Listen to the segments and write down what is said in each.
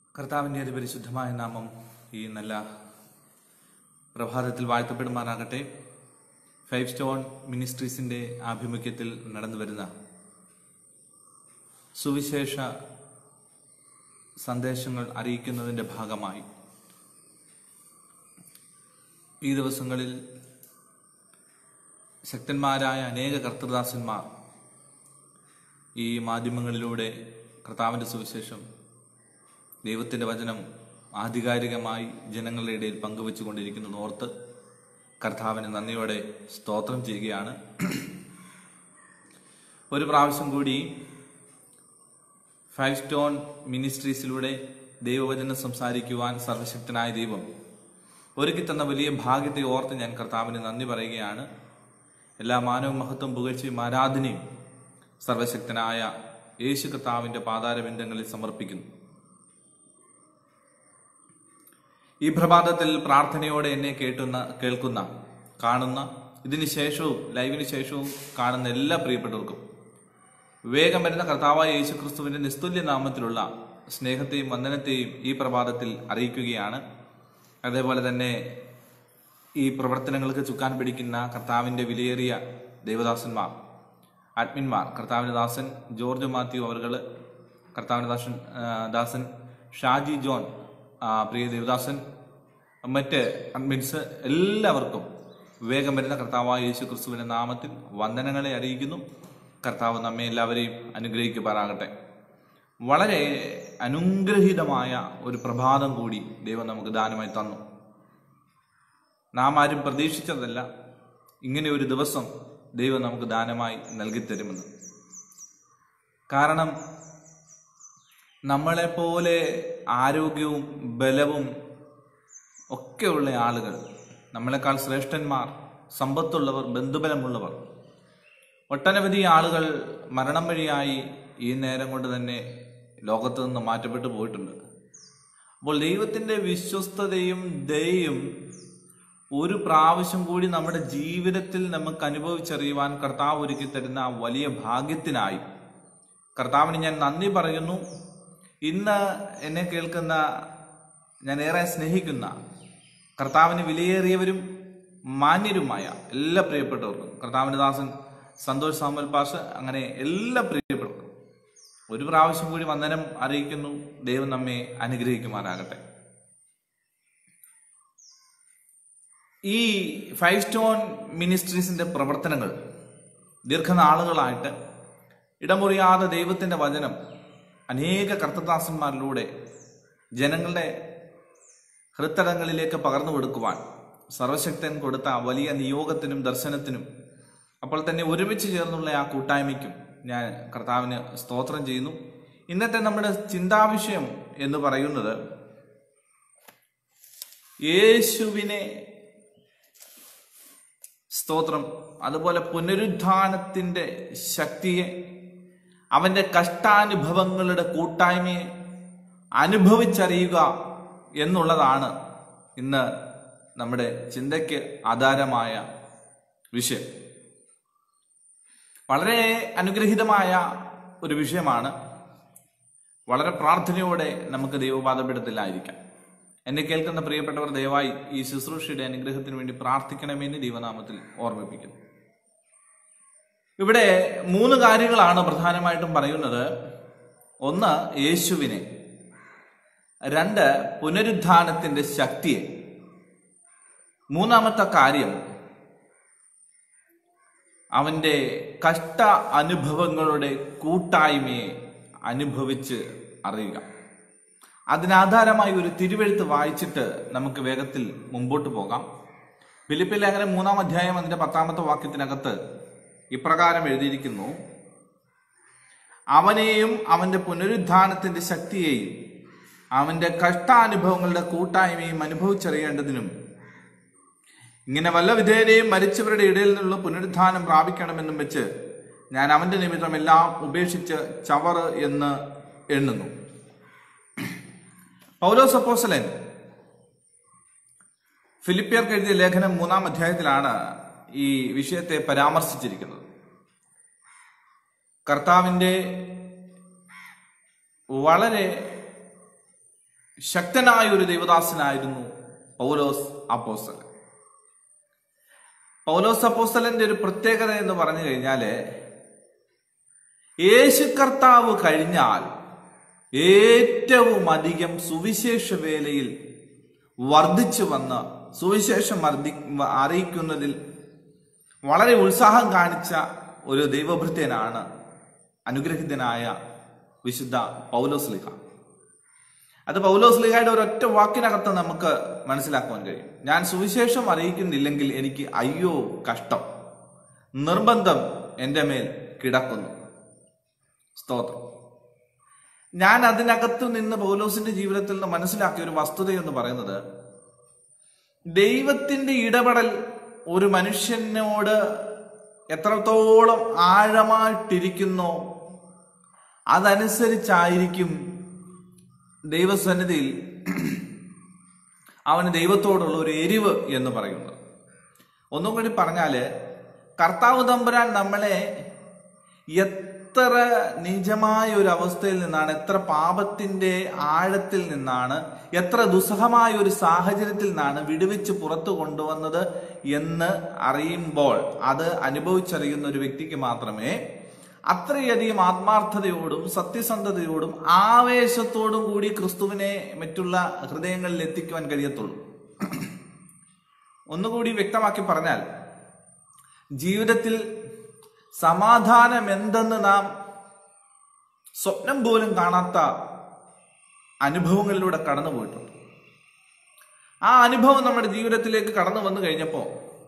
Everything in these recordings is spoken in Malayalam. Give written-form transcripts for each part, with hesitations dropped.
കർത്താവിൻ്റെ അതിപരിശുദ്ധമായ നാമം ഈ നല്ല പ്രഭാതത്തിൽ വാഴ്ത്തപ്പെടുമാറാകട്ടെ. 5 സ്റ്റോൺ മിനിസ്ട്രീസിൻ്റെ ആഭിമുഖ്യത്തിൽ നടന്നു വരുന്ന സുവിശേഷ സന്ദേശങ്ങൾ അറിയിക്കുന്നതിൻ്റെ ഭാഗമായി ഈ ദിവസങ്ങളിൽ ശക്തന്മാരായ അനേക കർത്തൃദാസന്മാർ ഈ മാധ്യമങ്ങളിലൂടെ കർത്താവിൻ്റെ സുവിശേഷം, ദൈവത്തിൻ്റെ വചനം ആധികാരികമായി ജനങ്ങളുടെ ഇടയിൽ പങ്കുവെച്ചുകൊണ്ടിരിക്കുന്നത് ഓർത്ത് കർത്താവിന് നന്ദിയോടെ സ്തോത്രം ചെയ്യുകയാണ്. ഒരു പ്രാവശ്യം കൂടി 5 സ്റ്റോൺ മിനിസ്ട്രീസിലൂടെ ദൈവവചനം സംസാരിക്കുവാൻ സർവശക്തനായ ദൈവം ഒരുക്കി തന്ന വലിയ ഭാഗ്യത്തെ ഓർത്ത് ഞാൻ കർത്താവിന് നന്ദി പറയുകയാണ്. എല്ലാ മാനവ മഹത്വം, പുകഴ്ചയും ആരാധനയും സർവശക്തനായ യേശു കർത്താവിൻ്റെ പാതാരബിന്ദങ്ങളിൽ സമർപ്പിക്കുന്നു. ഈ പ്രഭാതത്തിൽ പ്രാർത്ഥനയോടെ എന്നെ കേൾക്കുന്ന, കാണുന്ന, ഇതിന് ശേഷവും ലൈവിന് ശേഷവും കാണുന്ന എല്ലാ പ്രിയപ്പെട്ടവർക്കും വേഗം വരുന്ന കർത്താവായ യേശു ക്രിസ്തുവിന്റെ നിസ്തുല്യ നാമത്തിലുള്ള സ്നേഹത്തെയും വന്ദനത്തെയും ഈ പ്രഭാതത്തിൽ അറിയിക്കുകയാണ്. അതേപോലെ തന്നെ ഈ പ്രവർത്തനങ്ങൾക്ക് ചുക്കാൻ പിടിക്കുന്ന കർത്താവിന്റെ വിലയേറിയ ദേവദാസന്മാർ, അഡ്മിന്മാർ, കർത്താവിന്റെ ദാസൻ ജോർജ് മാത്യു അവർകൾ, കർത്താവിന്റെ ദാസൻ ഷാജി ജോൺ, പ്രിയ ദേവദാസൻ, മറ്റ് അഡ്മിൻസ് എല്ലാവർക്കും വേഗം വരുന്ന കർത്താവായ യേശു ക്രിസ്തുവിന്റെ നാമത്തിൽ വന്ദനങ്ങളെ അറിയിക്കുന്നു. കർത്താവ് നമ്മെ എല്ലാവരെയും അനുഗ്രഹിക്കുമാറാകട്ടെ. വളരെ അനുഗ്രഹീതമായ ഒരു പ്രഭാതം കൂടി ദൈവം നമുക്ക് ദാനമായി തന്നു. നാം ആരും പ്രതീക്ഷിച്ചതല്ല ഇങ്ങനെ ഒരു ദിവസം ദൈവം നമുക്ക് ദാനമായി നൽകിത്തരുമെന്ന്. കാരണം നമ്മളെപ്പോലെ ആരോഗ്യവും ബലവും ഒക്കെയുള്ള ആളുകൾ, നമ്മളെക്കാൾ ശ്രേഷ്ഠന്മാർ, സമ്പത്തുള്ളവർ, ബന്ധുബലമുള്ളവർ, ഒട്ടനവധി ആളുകൾ മരണം വഴിയായി ഈ നേരം കൊണ്ട് തന്നെ ലോകത്ത് നിന്ന് മാറ്റപ്പെട്ടു പോയിട്ടുണ്ട്. അപ്പോൾ ദൈവത്തിൻ്റെ വിശ്വസ്തതയും ദയയും ഒരു പ്രാവശ്യം കൂടി നമ്മുടെ ജീവിതത്തിൽ നമുക്ക് അനുഭവിച്ചറിയുവാൻ കർത്താവ് ഒരുക്കി തരുന്ന വലിയ ഭാഗ്യത്തിനായി കർത്താവിന് ഞാൻ നന്ദി പറയുന്നു. ഇന്ന് എന്നെ കേൾക്കുന്ന, ഞാൻ ഏറെ സ്നേഹിക്കുന്ന, കർത്താവിന് വിലയേറിയവരും മാന്യരുമായ എല്ലാ പ്രിയപ്പെട്ടവർക്കും, കർത്താവിന്റെ ദാസൻ സന്തോഷ് സാമുൽ പാഷ്, അങ്ങനെ എല്ലാ പ്രിയപ്പെട്ടവർക്കും ഒരു പ്രാവശ്യം കൂടി വന്ദനം അറിയിക്കുന്നു. ദൈവം നമ്മെ അനുഗ്രഹിക്കുമാറാകട്ടെ. ഈ 5 സ്റ്റോൺ മിനിസ്ട്രീസിന്റെ പ്രവർത്തനങ്ങൾ ദീർഘനാളുകളായിട്ട് ഇടമുറിയാതെ ദൈവത്തിന്റെ വചനം അനേക കർത്തദാസന്മാരിലൂടെ ജനങ്ങളുടെ ഹൃത്തടങ്ങളിലേക്ക് പകർന്നു കൊടുക്കുവാൻ സർവശക്തൻ കൊടുത്ത വലിയ നിയോഗത്തിനും ദർശനത്തിനും, അപ്പോൾ തന്നെ ഒരുമിച്ച് ചേർന്നുള്ള ആ കൂട്ടായ്മയ്ക്കും ഞാൻ കർത്താവിന് സ്തോത്രം ചെയ്യുന്നു. ഇന്നത്തെ നമ്മുടെ ചിന്താവിഷയം എന്ന് പറയുന്നത് യേശുവിനെ സ്തോത്രം, അതുപോലെ പുനരുദ്ധാനത്തിന്റെ ശക്തിയെ, അവന്റെ കഷ്ടാനുഭവങ്ങളുടെ കൂട്ടായ്മയെ അനുഭവിച്ചറിയുക എന്നുള്ളതാണ് ഇന്ന് നമ്മുടെ ചിന്തയ്ക്ക് ആധാരമായ വിഷയം. വളരെ അനുഗ്രഹീതമായ ഒരു വിഷയമാണ്. വളരെ പ്രാർത്ഥനയോടെ നമുക്ക് ദൈവപാദപീഠത്തിലായിരിക്കാം. എന്നെ കേൾക്കുന്ന പ്രിയപ്പെട്ടവർ ദയവായി ഈ ശുശ്രൂഷയുടെ അനുഗ്രഹത്തിന് വേണ്ടി പ്രാർത്ഥിക്കണമെന്ന് ദൈവനാമത്തിൽ ഓർമ്മിപ്പിക്കുന്നു. ഇവിടെ 3 കാര്യങ്ങളാണ് പ്രധാനമായിട്ടും പറയുന്നത്. 1, യേശുവിനെ; 2, പുനരുദ്ധാനത്തിന്റെ ശക്തിയെ; 3-ാമത്തെ കാര്യം അവന്റെ കഷ്ട അനുഭവങ്ങളുടെ കൂട്ടായ്മയെ അനുഭവിച്ച് അറിയുക. അതിനാധാരമായി ഒരു തിരുവെഴുത്ത് വായിച്ചിട്ട് നമുക്ക് വേഗത്തിൽ മുമ്പോട്ട് പോകാം. ഫിലിപ്പിയ ലേഖനം 3-ാം അധ്യായം അതിന്റെ 10-ാമത്തെ വാക്യത്തിനകത്ത് ഇപ്രകാരം എഴുതിയിരിക്കുന്നു: അവനെയും അവന്റെ പുനരുദ്ധാനത്തിന്റെ ശക്തിയെയും അവന്റെ കഷ്ടാനുഭവങ്ങളുടെ കൂട്ടായ്മയും അനുഭവിച്ചറിയേണ്ടതിനും ഇങ്ങനെ വല്ല വിധേയനെയും മരിച്ചവരുടെ ഇടയിൽ നിന്നുള്ള പുനരുദ്ധാനം പ്രാപിക്കണമെന്നും വെച്ച് ഞാൻ അവന്റെ നിമിത്തം എല്ലാം ഉപേക്ഷിച്ച് ചവറ് എന്ന് എണ്ണുന്നു. പൗലോസ് അപ്പോസ്തലൻ ഫിലിപ്പിയർക്ക് എഴുതിയ ലേഖനം 3-ാം അധ്യായത്തിലാണ് ഈ വിഷയത്തെ പരാമർശിച്ചിരിക്കുന്നത്. കർത്താവിൻ്റെ വളരെ ശക്തനായ ഒരു ദൈവദാസനായിരുന്നു പൗലോസ് അപ്പോസ്തലൻ. പൗലോസ് അപ്പോസ്തലന്റെ ഒരു പ്രത്യേകത എന്ന് പറഞ്ഞു കഴിഞ്ഞാല്, യേശു കർത്താവ് കഴിഞ്ഞാൽ ഏറ്റവും അധികം സുവിശേഷ വേലയിൽ വർദ്ധിച്ചു വന്ന് സുവിശേഷം അറിയിക്കുന്നതിൽ വളരെ ഉത്സാഹം കാണിച്ച ഒരു ദൈവഭൃത്യനാണ് അനുഗ്രഹീതനായ വിശുദ്ധ പൗലോസ് ലീഹ. അത് പൗലോസ് ലീഹയുടെ ഒരൊറ്റ വാക്കിനകത്ത് നമുക്ക് മനസ്സിലാക്കുവാൻ കഴിയും. ഞാൻ സുവിശേഷം അറിയിക്കുന്നില്ലെങ്കിൽ എനിക്ക് അയ്യോ കഷ്ടം, നിർബന്ധം എന്റെ മേൽ കിടക്കുന്നു. സ്തോത്രം. ഞാൻ അതിനകത്തു നിന്ന് പൗലോസിന്റെ ജീവിതത്തിൽ നിന്ന് മനസ്സിലാക്കിയ ഒരു വസ്തുത എന്ന് പറയുന്നത്, ദൈവത്തിന്റെ ഇടപെടൽ ഒരു മനുഷ്യനോട് എത്രത്തോളം ആഴമായിട്ടിരിക്കുന്നോ അതനുസരിച്ചായിരിക്കും ദൈവസന്നിധിയിൽ അവന് ദൈവത്തോടുള്ള ഒരു എരിവ് എന്ന് പറയുന്നത്. ഒന്നും കൂടി പറഞ്ഞാല്, കർത്താവ് തമ്പുരാൻ നമ്മളെ എത്ര നിജമായ ഒരു അവസ്ഥയിൽ നിന്നാണ്, എത്ര പാപത്തിന്റെ ആഴത്തിൽ നിന്നാണ്, എത്ര ദുസ്സഹമായ ഒരു സാഹചര്യത്തിൽ നിന്നാണ് വിടുവിച്ച് പുറത്തു കൊണ്ടുവന്നത് എന്ന് അറിയുമ്പോൾ, അത് അനുഭവിച്ചറിയുന്ന ഒരു വ്യക്തിക്ക് മാത്രമേ അത്രയധികം ആത്മാർത്ഥതയോടും സത്യസന്ധതയോടും ആവേശത്തോടും കൂടി ക്രിസ്തുവിനെ മറ്റുള്ള ഹൃദയങ്ങളിൽ എത്തിക്കുവാൻ കഴിയത്തുള്ളൂ. ഒന്നുകൂടി വ്യക്തമാക്കി പറഞ്ഞാൽ, ജീവിതത്തിൽ സമാധാനം എന്തെന്ന് നാം സ്വപ്നം പോലും കാണാത്ത അനുഭവങ്ങളിലൂടെ കടന്നുപോയിട്ടുണ്ട്. ആ അനുഭവം നമ്മുടെ ജീവിതത്തിലേക്ക് കടന്നു വന്നു കഴിഞ്ഞപ്പോൾ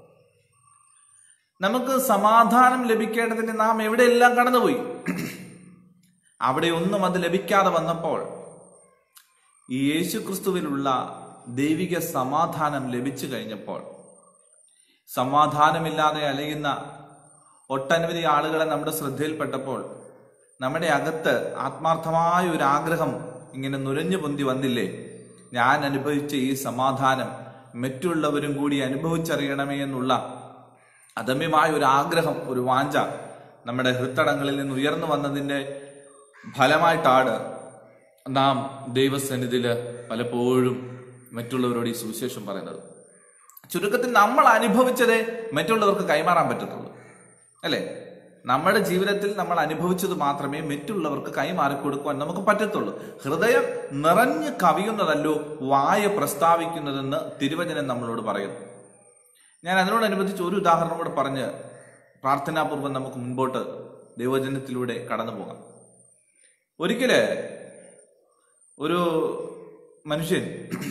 നമുക്ക് സമാധാനം ലഭിക്കേണ്ടതിന് നാം എവിടെയെല്ലാം കടന്നുപോയി. അവിടെ ഒന്നും അത് ലഭിക്കാതെ വന്നപ്പോൾ ഈ യേശു ക്രിസ്തുവിലുള്ള ദൈവിക സമാധാനം ലഭിച്ചു കഴിഞ്ഞപ്പോൾ, സമാധാനമില്ലാതെ അലയുന്ന ഒട്ടനവധി ആളുകളെ നമ്മുടെ ശ്രദ്ധയിൽപ്പെട്ടപ്പോൾ നമ്മുടെ അകത്ത് ആത്മാർത്ഥമായ ഒരു ആഗ്രഹം ഇങ്ങനെ നുരഞ്ഞു പൊന്തി വന്നില്ലേ, ഞാൻ അനുഭവിച്ച ഈ സമാധാനം മറ്റുള്ളവരും കൂടി അനുഭവിച്ചറിയണമേ എന്നുള്ള അദമ്യമായ ഒരു ആഗ്രഹം, ഒരു വാഞ്ച നമ്മുടെ ഹൃത്തടങ്ങളിൽ നിന്ന് ഉയർന്നു വന്നതിന്റെ ഫലമായിട്ടാണ് നാം ദൈവസന്നിധിയില് പലപ്പോഴും മറ്റുള്ളവരോട് ഈ സുവിശേഷം പറയുന്നത്. ചുരുക്കത്തിൽ നമ്മൾ അനുഭവിച്ചതേ മറ്റുള്ളവർക്ക് കൈമാറാൻ പറ്റത്തുള്ളൂ, അല്ലെ? നമ്മുടെ ജീവിതത്തിൽ നമ്മൾ അനുഭവിച്ചത് മാത്രമേ മറ്റുള്ളവർക്ക് കൈമാറിക്കൊടുക്കുവാൻ നമുക്ക് പറ്റത്തുള്ളൂ. ഹൃദയം നിറഞ്ഞു കവിയുന്നതല്ലോ വായ പ്രസ്താവിക്കുന്നതെന്ന് തിരുവചനം നമ്മളോട് പറയുന്നു. ഞാൻ അതിനോടനുബന്ധിച്ച് ഒരു ഉദാഹരണം കൂടെ പറഞ്ഞ് പ്രാർത്ഥനാപൂർവ്വം നമുക്ക് മുൻപോട്ട് ദൈവവചനത്തിലൂടെ കടന്നു പോകാം. ഒരിക്കല് ഒരു മനുഷ്യൻ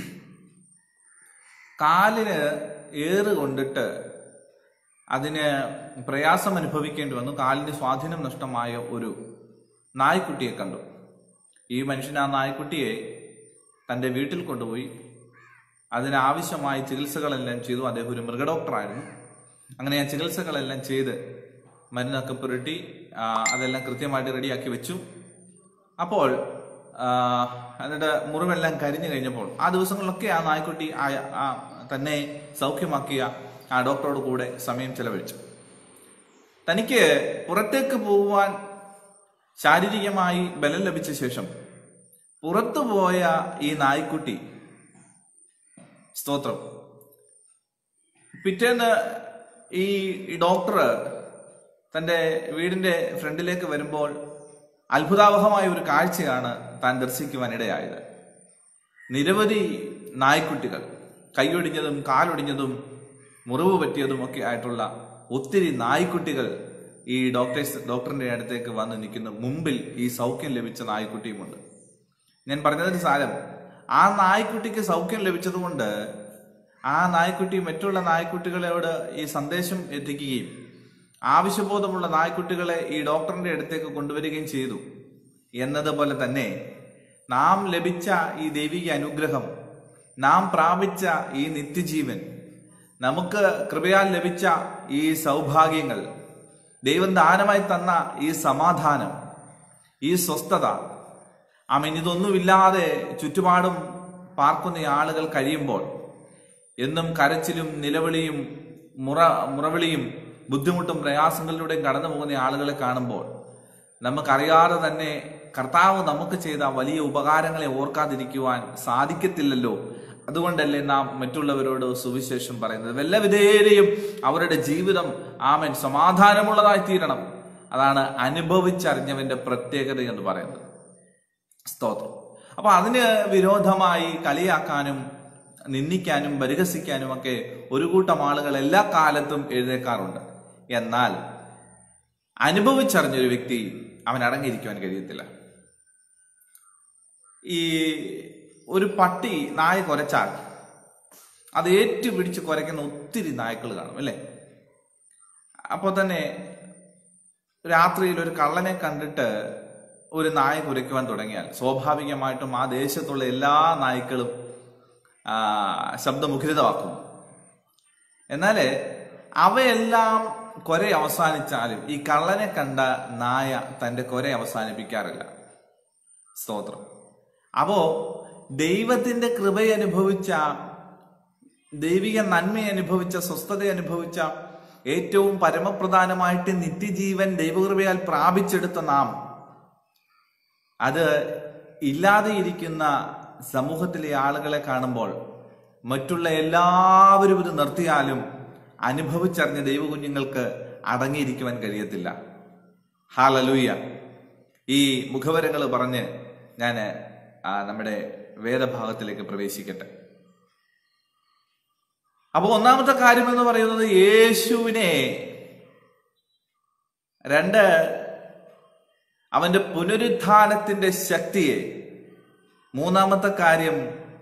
കാലിന് ഏറ് കൊണ്ടിട്ട് അതിന് പ്രയാസം അനുഭവിക്കേണ്ടി വന്നു. കാലിന് സ്വാധീനം നഷ്ടമായ ഒരു നായ്ക്കുട്ടിയെ കണ്ടു. ഈ മനുഷ്യൻ ആ നായ്ക്കുട്ടിയെ തൻ്റെ വീട്ടിൽ കൊണ്ടുപോയി അതിനാവശ്യമായ ചികിത്സകളെല്ലാം ചെയ്തു. അദ്ദേഹം ഒരു മൃഗഡോക്ടറായിരുന്നു. അങ്ങനെ ആ ചികിത്സകളെല്ലാം ചെയ്ത് മരുന്നൊക്കെ പുരട്ടി അതെല്ലാം കൃത്യമായിട്ട് റെഡിയാക്കി വെച്ചു. അപ്പോൾ എന്നിട്ട് മുറിവെല്ലാം കരിഞ്ഞു കഴിഞ്ഞപ്പോൾ ആ ദിവസങ്ങളിലൊക്കെ ആ നായ്ക്കുട്ടി തന്നെ സൗഖ്യമാക്കിയ ആ ഡോക്ടറോട് കൂടെ സമയം ചെലവഴിച്ചു. തനിക്ക് പുറത്തേക്ക് പോകുവാൻ ശാരീരികമായി ബലം ലഭിച്ച ശേഷം പുറത്തു പോയ ഈ നായ്ക്കുട്ടി, സ്തോത്രം, പിറ്റേന്ന് ഈ ഡോക്ടർ തൻ്റെ വീടിന്റെ ഫ്രണ്ടിലേക്ക് വരുമ്പോൾ അത്ഭുതാവഹമായ ഒരു കാഴ്ചയാണ് താൻ ദർശിക്കുവാനിടയായത്. നിരവധി നായ്ക്കുട്ടികൾ, കൈയൊടിഞ്ഞതും കാലൊടിഞ്ഞതും മുറിവ് പറ്റിയതും ഒക്കെ ആയിട്ടുള്ള ഒത്തിരി നായ്ക്കുട്ടികൾ ഈ ഡോക്ടറിന്റെ അടുത്തേക്ക് വന്ന് നിൽക്കുന്നു. മുമ്പിൽ ഈ സൗഖ്യം ലഭിച്ച നായ്ക്കുട്ടിയുമുണ്ട്. ഞാൻ പറഞ്ഞതിന് സാരം, ആ നായ്ക്കുട്ടിക്ക് സൗഖ്യം ലഭിച്ചതുകൊണ്ട് ആ നായ്ക്കുട്ടി മറ്റുള്ള നായ്ക്കുട്ടികളോട് ഈ സന്ദേശം എത്തിക്കുകയും ആവശ്യബോധമുള്ള നായ്ക്കുട്ടികളെ ഈ ഡോക്ടറിന്റെ അടുത്തേക്ക് കൊണ്ടുവരികയും ചെയ്തു. എന്നതുപോലെ തന്നെ നാം ലഭിച്ച ഈ ദൈവിക അനുഗ്രഹം, നാം പ്രാപിച്ച ഈ നിത്യജീവൻ, നമുക്ക് കൃപയാൽ ലഭിച്ച ഈ സൗഭാഗ്യങ്ങൾ, ദൈവം ദാനമായി തന്ന ഈ സമാധാനം, ഈ സ്വസ്ഥത, ഇതൊന്നുമില്ലാതെ ചുറ്റുപാടും പാർക്കുന്ന ആളുകൾ കഴിയുമ്പോൾ, എന്നും കരച്ചിലും നിലവിളിയും മുറവിളിയും ബുദ്ധിമുട്ടും പ്രയാസങ്ങളിലൂടെയും കടന്നു പോകുന്ന ആളുകളെ കാണുമ്പോൾ നമുക്കറിയാതെ തന്നെ കർത്താവ് നമുക്ക് ചെയ്ത വലിയ ഉപകാരങ്ങളെ ഓർക്കാതിരിക്കുവാൻ സാധിക്കത്തില്ലല്ലോ. അതുകൊണ്ടല്ലേ നാം മറ്റുള്ളവരോട് സുവിശേഷം പറയുന്നത്. വല്ലവിധേയരെയും അവരുടെ ജീവിതം ആമേൻ സമാധാനമുള്ളതായി തീരണം. അതാണ് അനുഭവിച്ചറിഞ്ഞവന്റെ പ്രത്യേകത എന്ന് പറയുന്നത്. സ്തോത്രം. അപ്പൊ അതിന് വിരോധമായി കളിയാക്കാനും നിന്ദിക്കാനും പരിഹസിക്കാനും ഒക്കെ ഒരു കൂട്ടം ആളുകൾ എല്ലാ കാലത്തും എഴുന്നേൽക്കാറുണ്ട്. എന്നാൽ അനുഭവിച്ചറിഞ്ഞൊരു വ്യക്തി അവൻ അടങ്ങിയിരിക്കുവാൻ കഴിയത്തില്ല. ഈ ഒരു പട്ടി നായ കുരച്ചാൽ അത് ഏറ്റുപിടിച്ച് കുരയ്ക്കുന്ന ഒത്തിരി നായ്ക്കൾ കാണും അല്ലേ? അപ്പോൾ തന്നെ രാത്രിയിൽ ഒരു കള്ളനെ കണ്ടിട്ട് ഒരു നായ കുരയ്ക്കുവാൻ തുടങ്ങിയാൽ സ്വാഭാവികമായിട്ടും ആ ദേശത്തുള്ള എല്ലാ നായ്ക്കളും ശബ്ദമുഖരിതമാക്കും. എന്നാൽ അവയെല്ലാം കൊര അവസാനിച്ചാലും ഈ കള്ളനെ കണ്ട നായ തന്റെ കൊര അവസാനിപ്പിക്കാറില്ല. സ്തോത്രം. അപ്പോ ദൈവത്തിന്റെ കൃപയനുഭവിച്ച, ദൈവിക നന്മയനുഭവിച്ച, സ്വസ്ഥതയനുഭവിച്ച, ഏറ്റവും പരമപ്രധാനമായിട്ട് നിത്യജീവൻ ദൈവകൃപയാൽ പ്രാപിച്ചെടുത്ത നാം അത് ഇല്ലാതെ ഇരിക്കുന്ന സമൂഹത്തിലെ ആളുകളെ കാണുമ്പോൾ മറ്റുള്ള എല്ലാവരും ഇത് നിർത്തിയാലും അനുഭവിച്ചറിഞ്ഞ ദൈവകുഞ്ഞുങ്ങൾക്ക് അടങ്ങിയിരിക്കുവാൻ കഴിയത്തില്ല. ഹല്ലേലൂയ. ഈ മുഖവരങ്ങൾ പറഞ്ഞ് ഞാൻ നമ്മുടെ വേദഭാഗത്തിലേക്ക് പ്രവേശിക്കട്ടെ. അപ്പൊ ഒന്നാമത്തെ കാര്യം എന്ന് പറയുന്നത് യേശുവിനെ, രണ്ട് അവന്റെ പുനരുത്ഥാനത്തിന്റെ ശക്തിയെ, മൂന്നാമത്തെ കാര്യം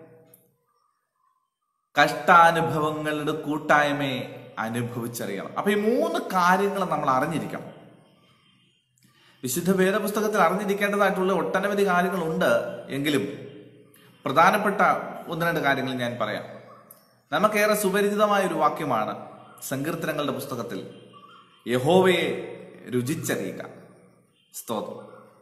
കഷ്ടാനുഭവങ്ങളുടെ കൂട്ടായ്മയെ അനുഭവിച്ചറിയണം. അപ്പൊ ഈ മൂന്ന് കാര്യങ്ങൾ നമ്മൾ അറിഞ്ഞിരിക്കണം. വിശുദ്ധ വേദപുസ്തകത്തിൽ അറിഞ്ഞിരിക്കേണ്ടതായിട്ടുള്ള ഒട്ടനവധി കാര്യങ്ങളുണ്ട്. എങ്കിലും പ്രധാനപ്പെട്ട ഒന്ന് രണ്ട് കാര്യങ്ങൾ ഞാൻ പറയാം. നമുക്കേറെ സുപരിചിതമായ ഒരു വാക്യമാണ് സങ്കീർത്തനങ്ങളുടെ പുസ്തകത്തിൽ, യഹോവയെ രുചിച്ചറിയുക. സ്തോത്രം.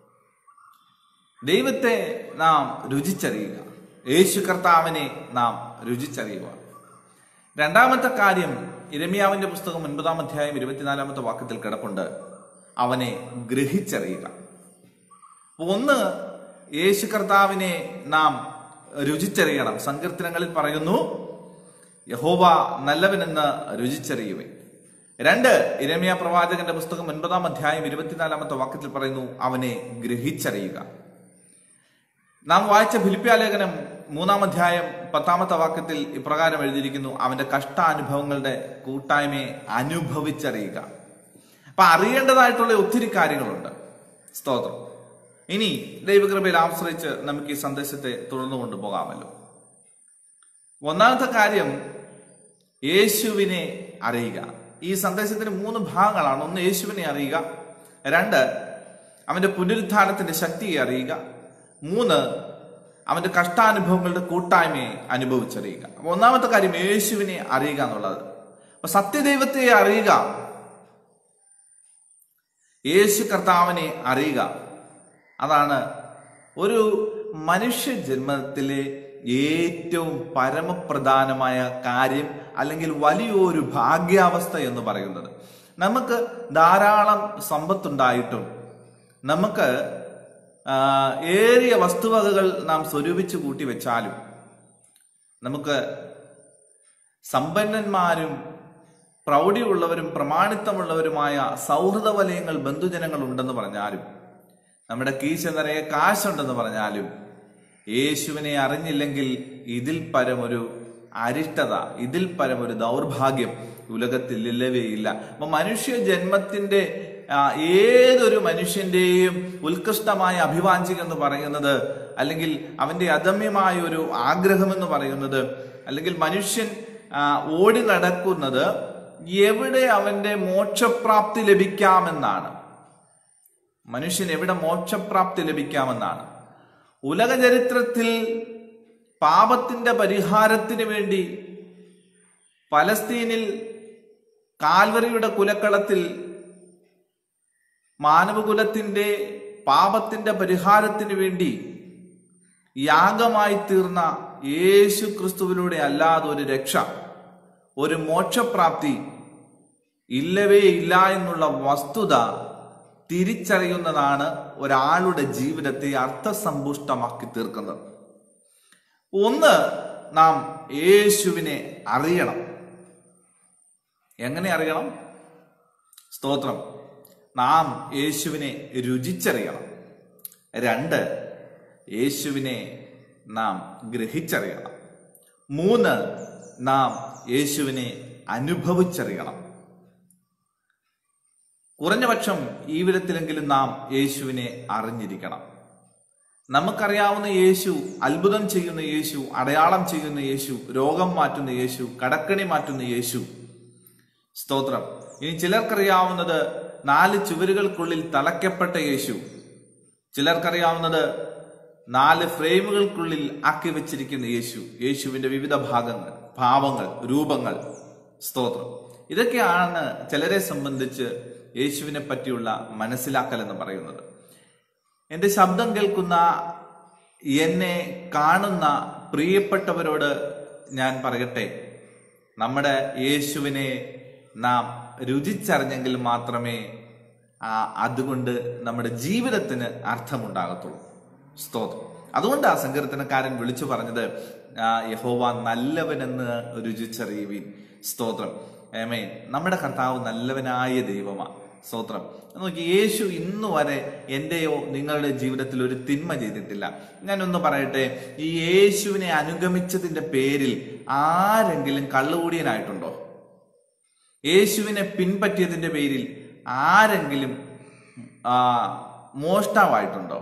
ദൈവത്തെ നാം രുചിച്ചറിയുക, യേശു കർത്താവിനെ നാം രുചിച്ചറിയുക. രണ്ടാമത്തെ കാര്യം യിരെമ്യാവിന്റെ പുസ്തകം 9-ാം അധ്യായം 24-ാമത്തെ വാക്യത്തിൽ കിടപ്പുണ്ട്, അവനെ ഗ്രഹിച്ചറിയുക. ഒന്ന്, യേശു കർത്താവിനെ നാം രുചിച്ചറിയണം. സങ്കീർത്തനങ്ങളിൽ പറയുന്നു, യഹോവ നല്ലവനെന്ന് രുചിച്ചറിയുവേ. രണ്ട്, യിരെമ്യാ പ്രവാചകന്റെ പുസ്തകം 9-ാം അധ്യായം 24-ാമത്തെ വാക്യത്തിൽ പറയുന്നു, അവനെ ഗ്രഹിച്ചറിയുക. നാം വായിച്ച ഫിലിപ്പിയാലേഖനം 3-ാം അധ്യായം 10-ാമത്തെ വാക്യത്തിൽ ഇപ്രകാരം എഴുതിയിരിക്കുന്നു, അവന്റെ കഷ്ടാനുഭവങ്ങളുടെ കൂട്ടായ്മയെ അനുഭവിച്ചറിയുക. അപ്പൊ അറിയേണ്ടതായിട്ടുള്ള ഒത്തിരി കാര്യങ്ങളുണ്ട്. സ്തോത്രം. ഇനി ദൈവകൃപയിൽ ആശ്രയിച്ച് നമുക്ക് ഈ സന്ദേശത്തെ തുടർന്നു കൊണ്ടുപോകാമല്ലോ. ഒന്നാമത്തെ കാര്യം യേശുവിനെ അറിയുക. ഈ സന്ദേശത്തിന് 3 ഭാഗങ്ങളാണ്. ഒന്ന്, യേശുവിനെ അറിയുക. 2, അവന്റെ പുനരുത്ഥാനത്തിന്റെ ശക്തിയെ അറിയുക. 3, അവന്റെ കഷ്ടാനുഭവങ്ങളുടെ കൂട്ടായ്മയെ അനുഭവിച്ചറിയുക. അപ്പൊ ഒന്നാമത്തെ കാര്യം യേശുവിനെ അറിയുക എന്നുള്ളത്. അപ്പൊ സത്യദൈവത്തെ അറിയുക, യേശു കർത്താവിനെ അറിയുക, അതാണ് ഒരു മനുഷ്യ ജന്മത്തിലെ ഏറ്റവും പരമപ്രധാനമായ കാര്യം, അല്ലെങ്കിൽ വലിയൊരു ഭാഗ്യാവസ്ഥ എന്ന് പറയുന്നത്. നമുക്ക് ധാരാളം സമ്പത്തുണ്ടായിട്ടും, നമുക്ക് ഏറിയ വസ്തുവകകൾ നാം സ്വരൂപിച്ചു കൂട്ടി വെച്ചാലും, നമുക്ക് സമ്പന്നന്മാരും പ്രൗഢിയുള്ളവരും പ്രമാണിത്വമുള്ളവരുമായ സൗഹൃദ വലയങ്ങൾ, ബന്ധുജനങ്ങൾ ഉണ്ടെന്ന് പറഞ്ഞാലും, നമ്മുടെ കീശ നിറയെ കാശുണ്ടെന്ന് പറഞ്ഞാലും, യേശുവിനെ അറിഞ്ഞില്ലെങ്കിൽ ഇതിൽ പരമൊരു അരിഷ്ടത, ഇതിൽ പരമൊരു ദൗർഭാഗ്യം ഉലകത്തിൽ ഇല്ലവേയില്ല. അപ്പൊ മനുഷ്യ ജന്മത്തിന്റെ ഏതൊരു മനുഷ്യന്റെയും ഉത്കൃഷ്ടമായ അഭിവാഞ്ചിക എന്ന് പറയുന്നത്, അല്ലെങ്കിൽ അവന്റെ അദമ്യമായ ഒരു ആഗ്രഹം എന്ന് പറയുന്നത്, അല്ലെങ്കിൽ മനുഷ്യൻ ഓടി നടക്കുന്നത് എവിടെ അവന്റെ മോക്ഷപ്രാപ്തി ലഭിക്കാമെന്നാണ്. മനുഷ്യൻ എവിടെ മോക്ഷപ്രാപ്തി ലഭിക്കാമെന്നാണ്. ഉലക ചരിത്രത്തിൽ പാപത്തിന്റെ പരിഹാരത്തിന് വേണ്ടി പലസ്തീനിൽ കാൽവറിയുടെ കുലക്കളത്തിൽ മാനവകുലത്തിന്റെ പാപത്തിന്റെ പരിഹാരത്തിന് വേണ്ടി യാഗമായി തീർന്ന യേശു ക്രിസ്തുവിലൂടെ അല്ലാതെ ഒരു രക്ഷ, ഒരു മോക്ഷപ്രാപ്തി ഇല്ലവേ ഇല്ല എന്നുള്ള വസ്തുത തിരിച്ചറിയുന്നതാണ് ഒരാളുടെ ജീവിതത്തെ അർത്ഥസമ്പുഷ്ടമാക്കി തീർക്കുന്നത്. ഒന്ന്, നാം യേശുവിനെ അറിയണം. എങ്ങനെ അറിയണം? സ്തോത്രം, നാം യേശുവിനെ രുചിച്ചറിയണം. രണ്ട്, യേശുവിനെ നാം ഗ്രഹിച്ചറിയണം. മൂന്ന്, നാം യേശുവിനെ അനുഭവിച്ചറിയണം. കുറഞ്ഞപക്ഷം ഈ വിധത്തിലെങ്കിലും നാം യേശുവിനെ അറിഞ്ഞിരിക്കണം. നമുക്കറിയാവുന്ന യേശു, അത്ഭുതം ചെയ്യുന്ന യേശു, അടയാളം ചെയ്യുന്ന യേശു, രോഗം മാറ്റുന്ന യേശു, കടക്കണി മാറ്റുന്ന യേശു. സ്തോത്രം. ഇനി ചിലർക്കറിയാവുന്നത് 4 ചുവരുകൾക്കുള്ളിൽ തളയ്ക്കപ്പെട്ട യേശു. ചിലർക്കറിയാവുന്നത് 4 ഫ്രെയിമുകൾക്കുള്ളിൽ ആക്കി വെച്ചിരിക്കുന്ന യേശു. യേശുവിന്റെ വിവിധ ഭാവങ്ങൾ, രൂപങ്ങൾ. സ്തോത്രം. ഇതൊക്കെയാണ് ചിലരെ സംബന്ധിച്ച് യേശുവിനെ പറ്റിയുള്ള മനസ്സിലാക്കൽ എന്ന് പറയുന്നത്. എന്റെ ശബ്ദം കേൾക്കുന്ന, എന്നെ കാണുന്ന പ്രിയപ്പെട്ടവരോട് ഞാൻ പറയട്ടെ, നമ്മുടെ യേശുവിനെ നാം രുചിച്ചറിഞ്ഞെങ്കിൽ മാത്രമേ അതുകൊണ്ട് നമ്മുടെ ജീവിതത്തിന് അർത്ഥമുണ്ടാകത്തുള്ളൂ. സ്തോത്രം. അതുകൊണ്ട് ആ സങ്കീർത്തനക്കാരൻ വിളിച്ചു പറഞ്ഞത്, യഹോവ നല്ലവനെന്ന് രുചിച്ചറിയുവിൻ. സ്തോത്രം. ആമേൻ. നമ്മുടെ കർത്താവ് നല്ലവനായ ദൈവമാണ്. സ്തോത്രം. നോക്കി, യേശു ഇന്നു വരെ എന്റെയോ നിങ്ങളുടെ ജീവിതത്തിൽ ഒരു തിന്മ ചെയ്തിട്ടില്ല. ഞാനൊന്ന് പറയട്ടെ, ഈ യേശുവിനെ അനുഗമിച്ചതിന്റെ പേരിൽ ആരെങ്കിലും കള്ളുകൂടിയനായിട്ടുണ്ടോ? യേശുവിനെ പിൻപറ്റിയതിന്റെ പേരിൽ ആരെങ്കിലും മോഷ്ടാവായിട്ടുണ്ടോ?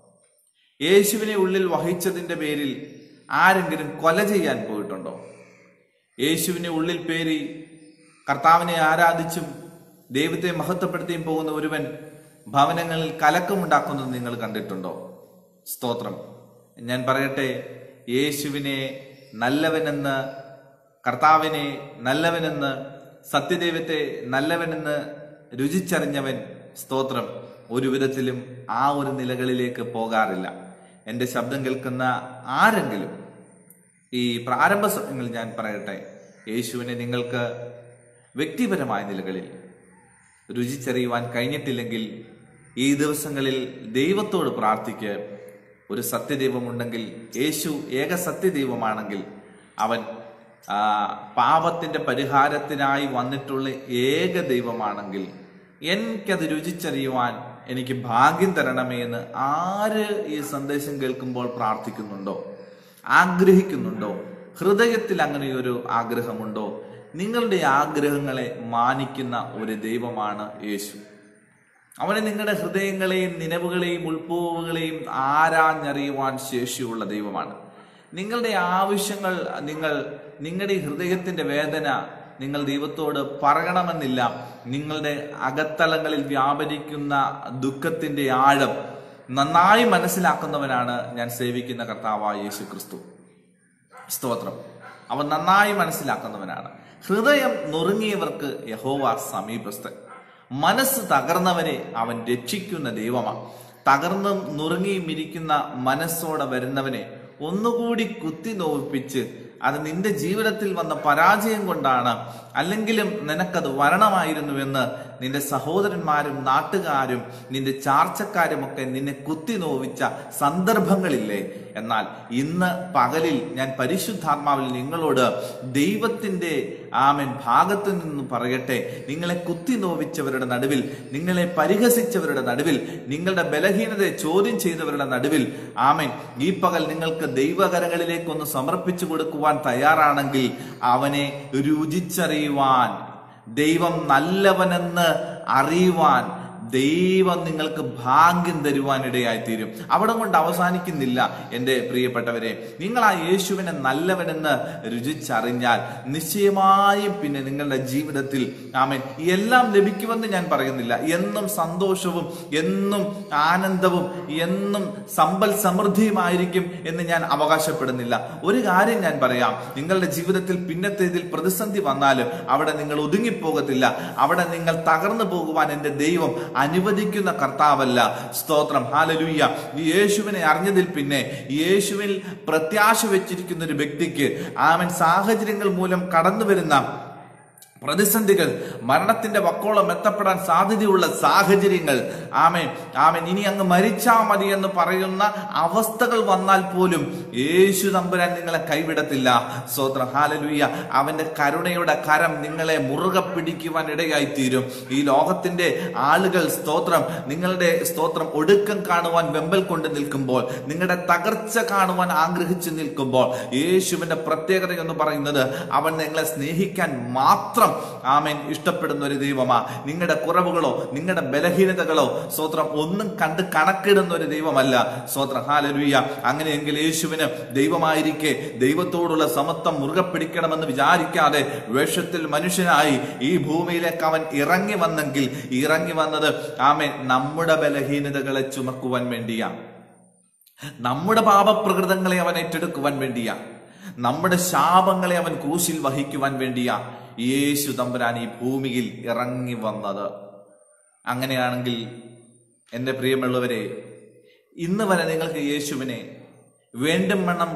യേശുവിനെ ഉള്ളിൽ വഹിച്ചതിന്റെ പേരിൽ ആരെങ്കിലും കൊല ചെയ്യാൻ പോയിട്ടുണ്ടോ? യേശുവിനെ ഉള്ളിൽ പേരി കർത്താവിനെ ആരാധിച്ചും ദൈവത്തെ മഹത്വപ്പെടുത്തിയും പോകുന്ന ഒരുവൻ ഭവനങ്ങളിൽ കലക്കമുണ്ടാക്കുന്നത് നിങ്ങൾ കണ്ടിട്ടുണ്ടോ? സ്തോത്രം. ഞാൻ പറയട്ടെ, യേശുവിനെ നല്ലവനെന്ന്, കർത്താവിനെ നല്ലവനെന്ന്, സത്യദൈവത്തെ നല്ലവനെന്ന് രുചിച്ചറിഞ്ഞവൻ, സ്തോത്രം, ഒരു വിധത്തിലും ആ ഒരു നിലകളിലേക്ക് പോകാറില്ല. എൻ്റെ ശബ്ദം കേൾക്കുന്ന ആരെങ്കിലും ഈ പ്രാരംഭ സമയങ്ങളിൽ ഞാൻ പറയട്ടെ, യേശുവിനെ നിങ്ങൾക്ക് വ്യക്തിപരമായ നിലകളിൽ രുചിച്ചറിയുവാൻ കഴിഞ്ഞിട്ടില്ലെങ്കിൽ ഈ ദിവസങ്ങളിൽ ദൈവത്തോട് പ്രാർത്ഥിക്ക്. ഒരു സത്യദൈവമുണ്ടെങ്കിൽ, യേശു ഏക സത്യദൈവമാണെങ്കിൽ, അവൻ പാപത്തിന്റെ പരിഹാരത്തിനായി വന്നിട്ടുള്ള ഏക ദൈവമാണെങ്കിൽ, എനിക്കത് രുചിച്ചറിയുവാൻ എനിക്ക് ഭാഗ്യം തരണമേ എന്ന് ആര് ഈ സന്ദേശം കേൾക്കുമ്പോൾ പ്രാർത്ഥിക്കുന്നുണ്ടോ, ആഗ്രഹിക്കുന്നുണ്ടോ? ഹൃദയത്തിൽ അങ്ങനെ ഒരു ആഗ്രഹമുണ്ടോ? നിങ്ങളുടെ ആഗ്രഹങ്ങളെ മാനിക്കുന്ന ഒരു ദൈവമാണ് യേശു. അവന് നിങ്ങളുടെ ഹൃദയങ്ങളെയും നിലവുകളെയും ഉൾപ്പോവുകളെയും ആരാഞ്ഞറിയുവാൻ ശേഷിയുള്ള ദൈവമാണ്. നിങ്ങളുടെ ആവശ്യങ്ങൾ, നിങ്ങളുടെ ഹൃദയത്തിന്റെ വേദന നിങ്ങൾ ദൈവത്തോട് പറയണമെന്നില്ല. നിങ്ങളുടെ അകത്തളങ്ങളിൽ വ്യാപരിക്കുന്ന ദുഃഖത്തിന്റെ ആഴം നന്നായി മനസ്സിലാക്കുന്നവനാണ് ഞാൻ സേവിക്കുന്ന കർത്താവായ യേശു ക്രിസ്തു. സ്തോത്രം. അവൻ നന്നായി മനസ്സിലാക്കുന്നവനാണ്. ഹൃദയം നുറുങ്ങിയവർക്ക് യഹോവ സമീപസ്ഥൻ, മനസ്സ് തകർന്നവരെ അവൻ രക്ഷിക്കുന്ന ദൈവമാണ്. തകർന്നും നുറുങ്ങിയും ഇരിക്കുന്ന മനസ്സോടെ വരുന്നവനെ ഒന്നുകൂടി കുത്തി നോവിപ്പിച്ച്, അത് നിന്റെ ജീവിതത്തിൽ വന്ന പരാജയം കൊണ്ടാണ്, അല്ലെങ്കിലും നിനക്കത് വരണമായിരുന്നുവെന്ന് നിന്റെ സഹോദരന്മാരും നാട്ടുകാരും നിന്റെ ചാർച്ചക്കാരുമൊക്കെ നിന്നെ കുത്തി നോവിച്ച സന്ദർഭങ്ങളില്ലേ? എന്നാൽ ഇന്ന് പകലിൽ ഞാൻ പരിശുദ്ധാത്മാവിൽ നിങ്ങളോട് ദൈവത്തിന്റെ ഭാഗത്തു നിന്ന് പറയട്ടെ, നിങ്ങളെ കുത്തി നോവിച്ചവരുടെ നടുവിൽ, നിങ്ങളെ പരിഹസിച്ചവരുടെ നടുവിൽ, നിങ്ങളുടെ ബലഹീനതയെ ചോദ്യം ചെയ്തവരുടെ നടുവിൽ ഈ പകൽ നിങ്ങൾക്ക് ദൈവകരങ്ങളിലേക്കൊന്ന് സമർപ്പിച്ചു കൊടുക്കുവാൻ തയ്യാറാണെങ്കിൽ, അവനെ രുചിച്ചറിയുവാൻ, ദൈവം നല്ലവനെന്ന് അറിയുവാൻ ദൈവം നിങ്ങൾക്ക് ഭാഗ്യം തരുവാനിടയായിത്തീരും. അവിടെ കൊണ്ട് അവസാനിക്കുന്നില്ല എൻ്റെ പ്രിയപ്പെട്ടവരെ. നിങ്ങൾ ആ യേശുവിനെ നല്ലവനെന്ന് രുചിച്ചറിഞ്ഞാൽ നിശ്ചയമായും പിന്നെ നിങ്ങളുടെ ജീവിതത്തിൽ എല്ലാം ലഭിക്കുമെന്ന് ഞാൻ പറയുന്നില്ല. എന്നും സന്തോഷവും, എന്നും ആനന്ദവും, എന്നും സമ്പൽ സമൃദ്ധിയുമായിരിക്കും എന്ന് ഞാൻ അവകാശപ്പെടുന്നില്ല. ഒരു കാര്യം ഞാൻ പറയാം, നിങ്ങളുടെ ജീവിതത്തിൽ പിന്നത്തേതിൽ പ്രതിസന്ധി വന്നാലും അവിടെ നിങ്ങൾ ഒതുങ്ങിപ്പോകത്തില്ല. അവിടെ നിങ്ങൾ തകർന്നു പോകുവാൻ എൻ്റെ ദൈവം അനുവദിക്കുന്ന കർത്താവല്ല. സ്തോത്രം. ഹല്ലേലൂയ. ഈ യേശുവിനെ അറിഞ്ഞതിൽ പിന്നെ യേശുവിൽ പ്രത്യാശ വെച്ചിരിക്കുന്ന ഒരു വ്യക്തിക്ക് സാഹചര്യങ്ങൾ മൂലം കടന്നു വരുന്ന പ്രതിസന്ധികൾ, മരണത്തിന്റെ വക്കോളം എത്തപ്പെടാൻ സാധ്യതയുള്ള സാഹചര്യങ്ങൾ, ആമേൻ ആമേൻ, ഇനി അങ്ങ് മരിച്ചാ മതി എന്ന് പറയുന്ന അവസ്ഥകൾ വന്നാൽ പോലും യേശു തമ്പുരാൻ നിങ്ങളെ കൈവിടത്തില്ല. സ്തോത്രം, ഹല്ലേലൂയ. അവന്റെ കരുണയുടെ കരം നിങ്ങളെ മുറുകെ പിടിക്കുവാൻ ഇടയായിത്തീരും. ഈ ലോകത്തിന്റെ ആളുകൾ സ്തോത്രം നിങ്ങളുടെ സ്തോത്രം ഒടുക്കം കാണുവാൻ വെമ്പൽ കൊണ്ട് നിൽക്കുമ്പോൾ, നിങ്ങളുടെ തകർച്ച കാണുവാൻ ആഗ്രഹിച്ചു നിൽക്കുമ്പോൾ, യേശുവിന്റെ പ്രത്യേകത എന്ന് പറയുന്നത് അവൻ നിങ്ങളെ സ്നേഹിക്കാൻ മാത്രം ആമേൻ ഇഷ്ടപ്പെടുന്ന ഒരു ദൈവമാ. നിങ്ങളുടെ കുറവുകളോ നിങ്ങളുടെ ബലഹീനതകളോ സ്തോത്രം ഒന്നും കണ്ട് കണക്കിടുന്ന ഒരു ദൈവമല്ല. സ്തോത്രം, ഹല്ലേലൂയ. അങ്ങനെയെങ്കിൽ യേശുവിന് ദൈവമായിരിക്കെ ദൈവത്തോടുള്ള സമത്വം മുറുകെ പിടിക്കണമെന്ന് വിചാരിക്കാതെ വേഷത്തിൽ മനുഷ്യനായി ഈ ഭൂമിയിലേക്ക് അവൻ ഇറങ്ങി വന്നെങ്കിൽ, ഇറങ്ങി വന്നത് ആമേൻ നമ്മുടെ ബലഹീനതകളെ ചുമക്കുവാൻ വേണ്ടിയാ, നമ്മുടെ പാപപ്രകൃതങ്ങളെ അവൻ ഏറ്റെടുക്കുവാൻ വേണ്ടിയാ, നമ്മുടെ ശാപങ്ങളെ അവൻ ക്രൂശിൽ വഹിക്കുവാൻ വേണ്ടിയാ യേശു തമ്പുരാൻ ഈ ഭൂമിയിൽ ഇറങ്ങി വന്നത്. അങ്ങനെയാണെങ്കിൽ എൻ്റെ പ്രിയമുള്ളവരെ, ഇന്ന് വരെ നിങ്ങൾക്ക് യേശുവിനെ വേണ്ടും വണ്ണം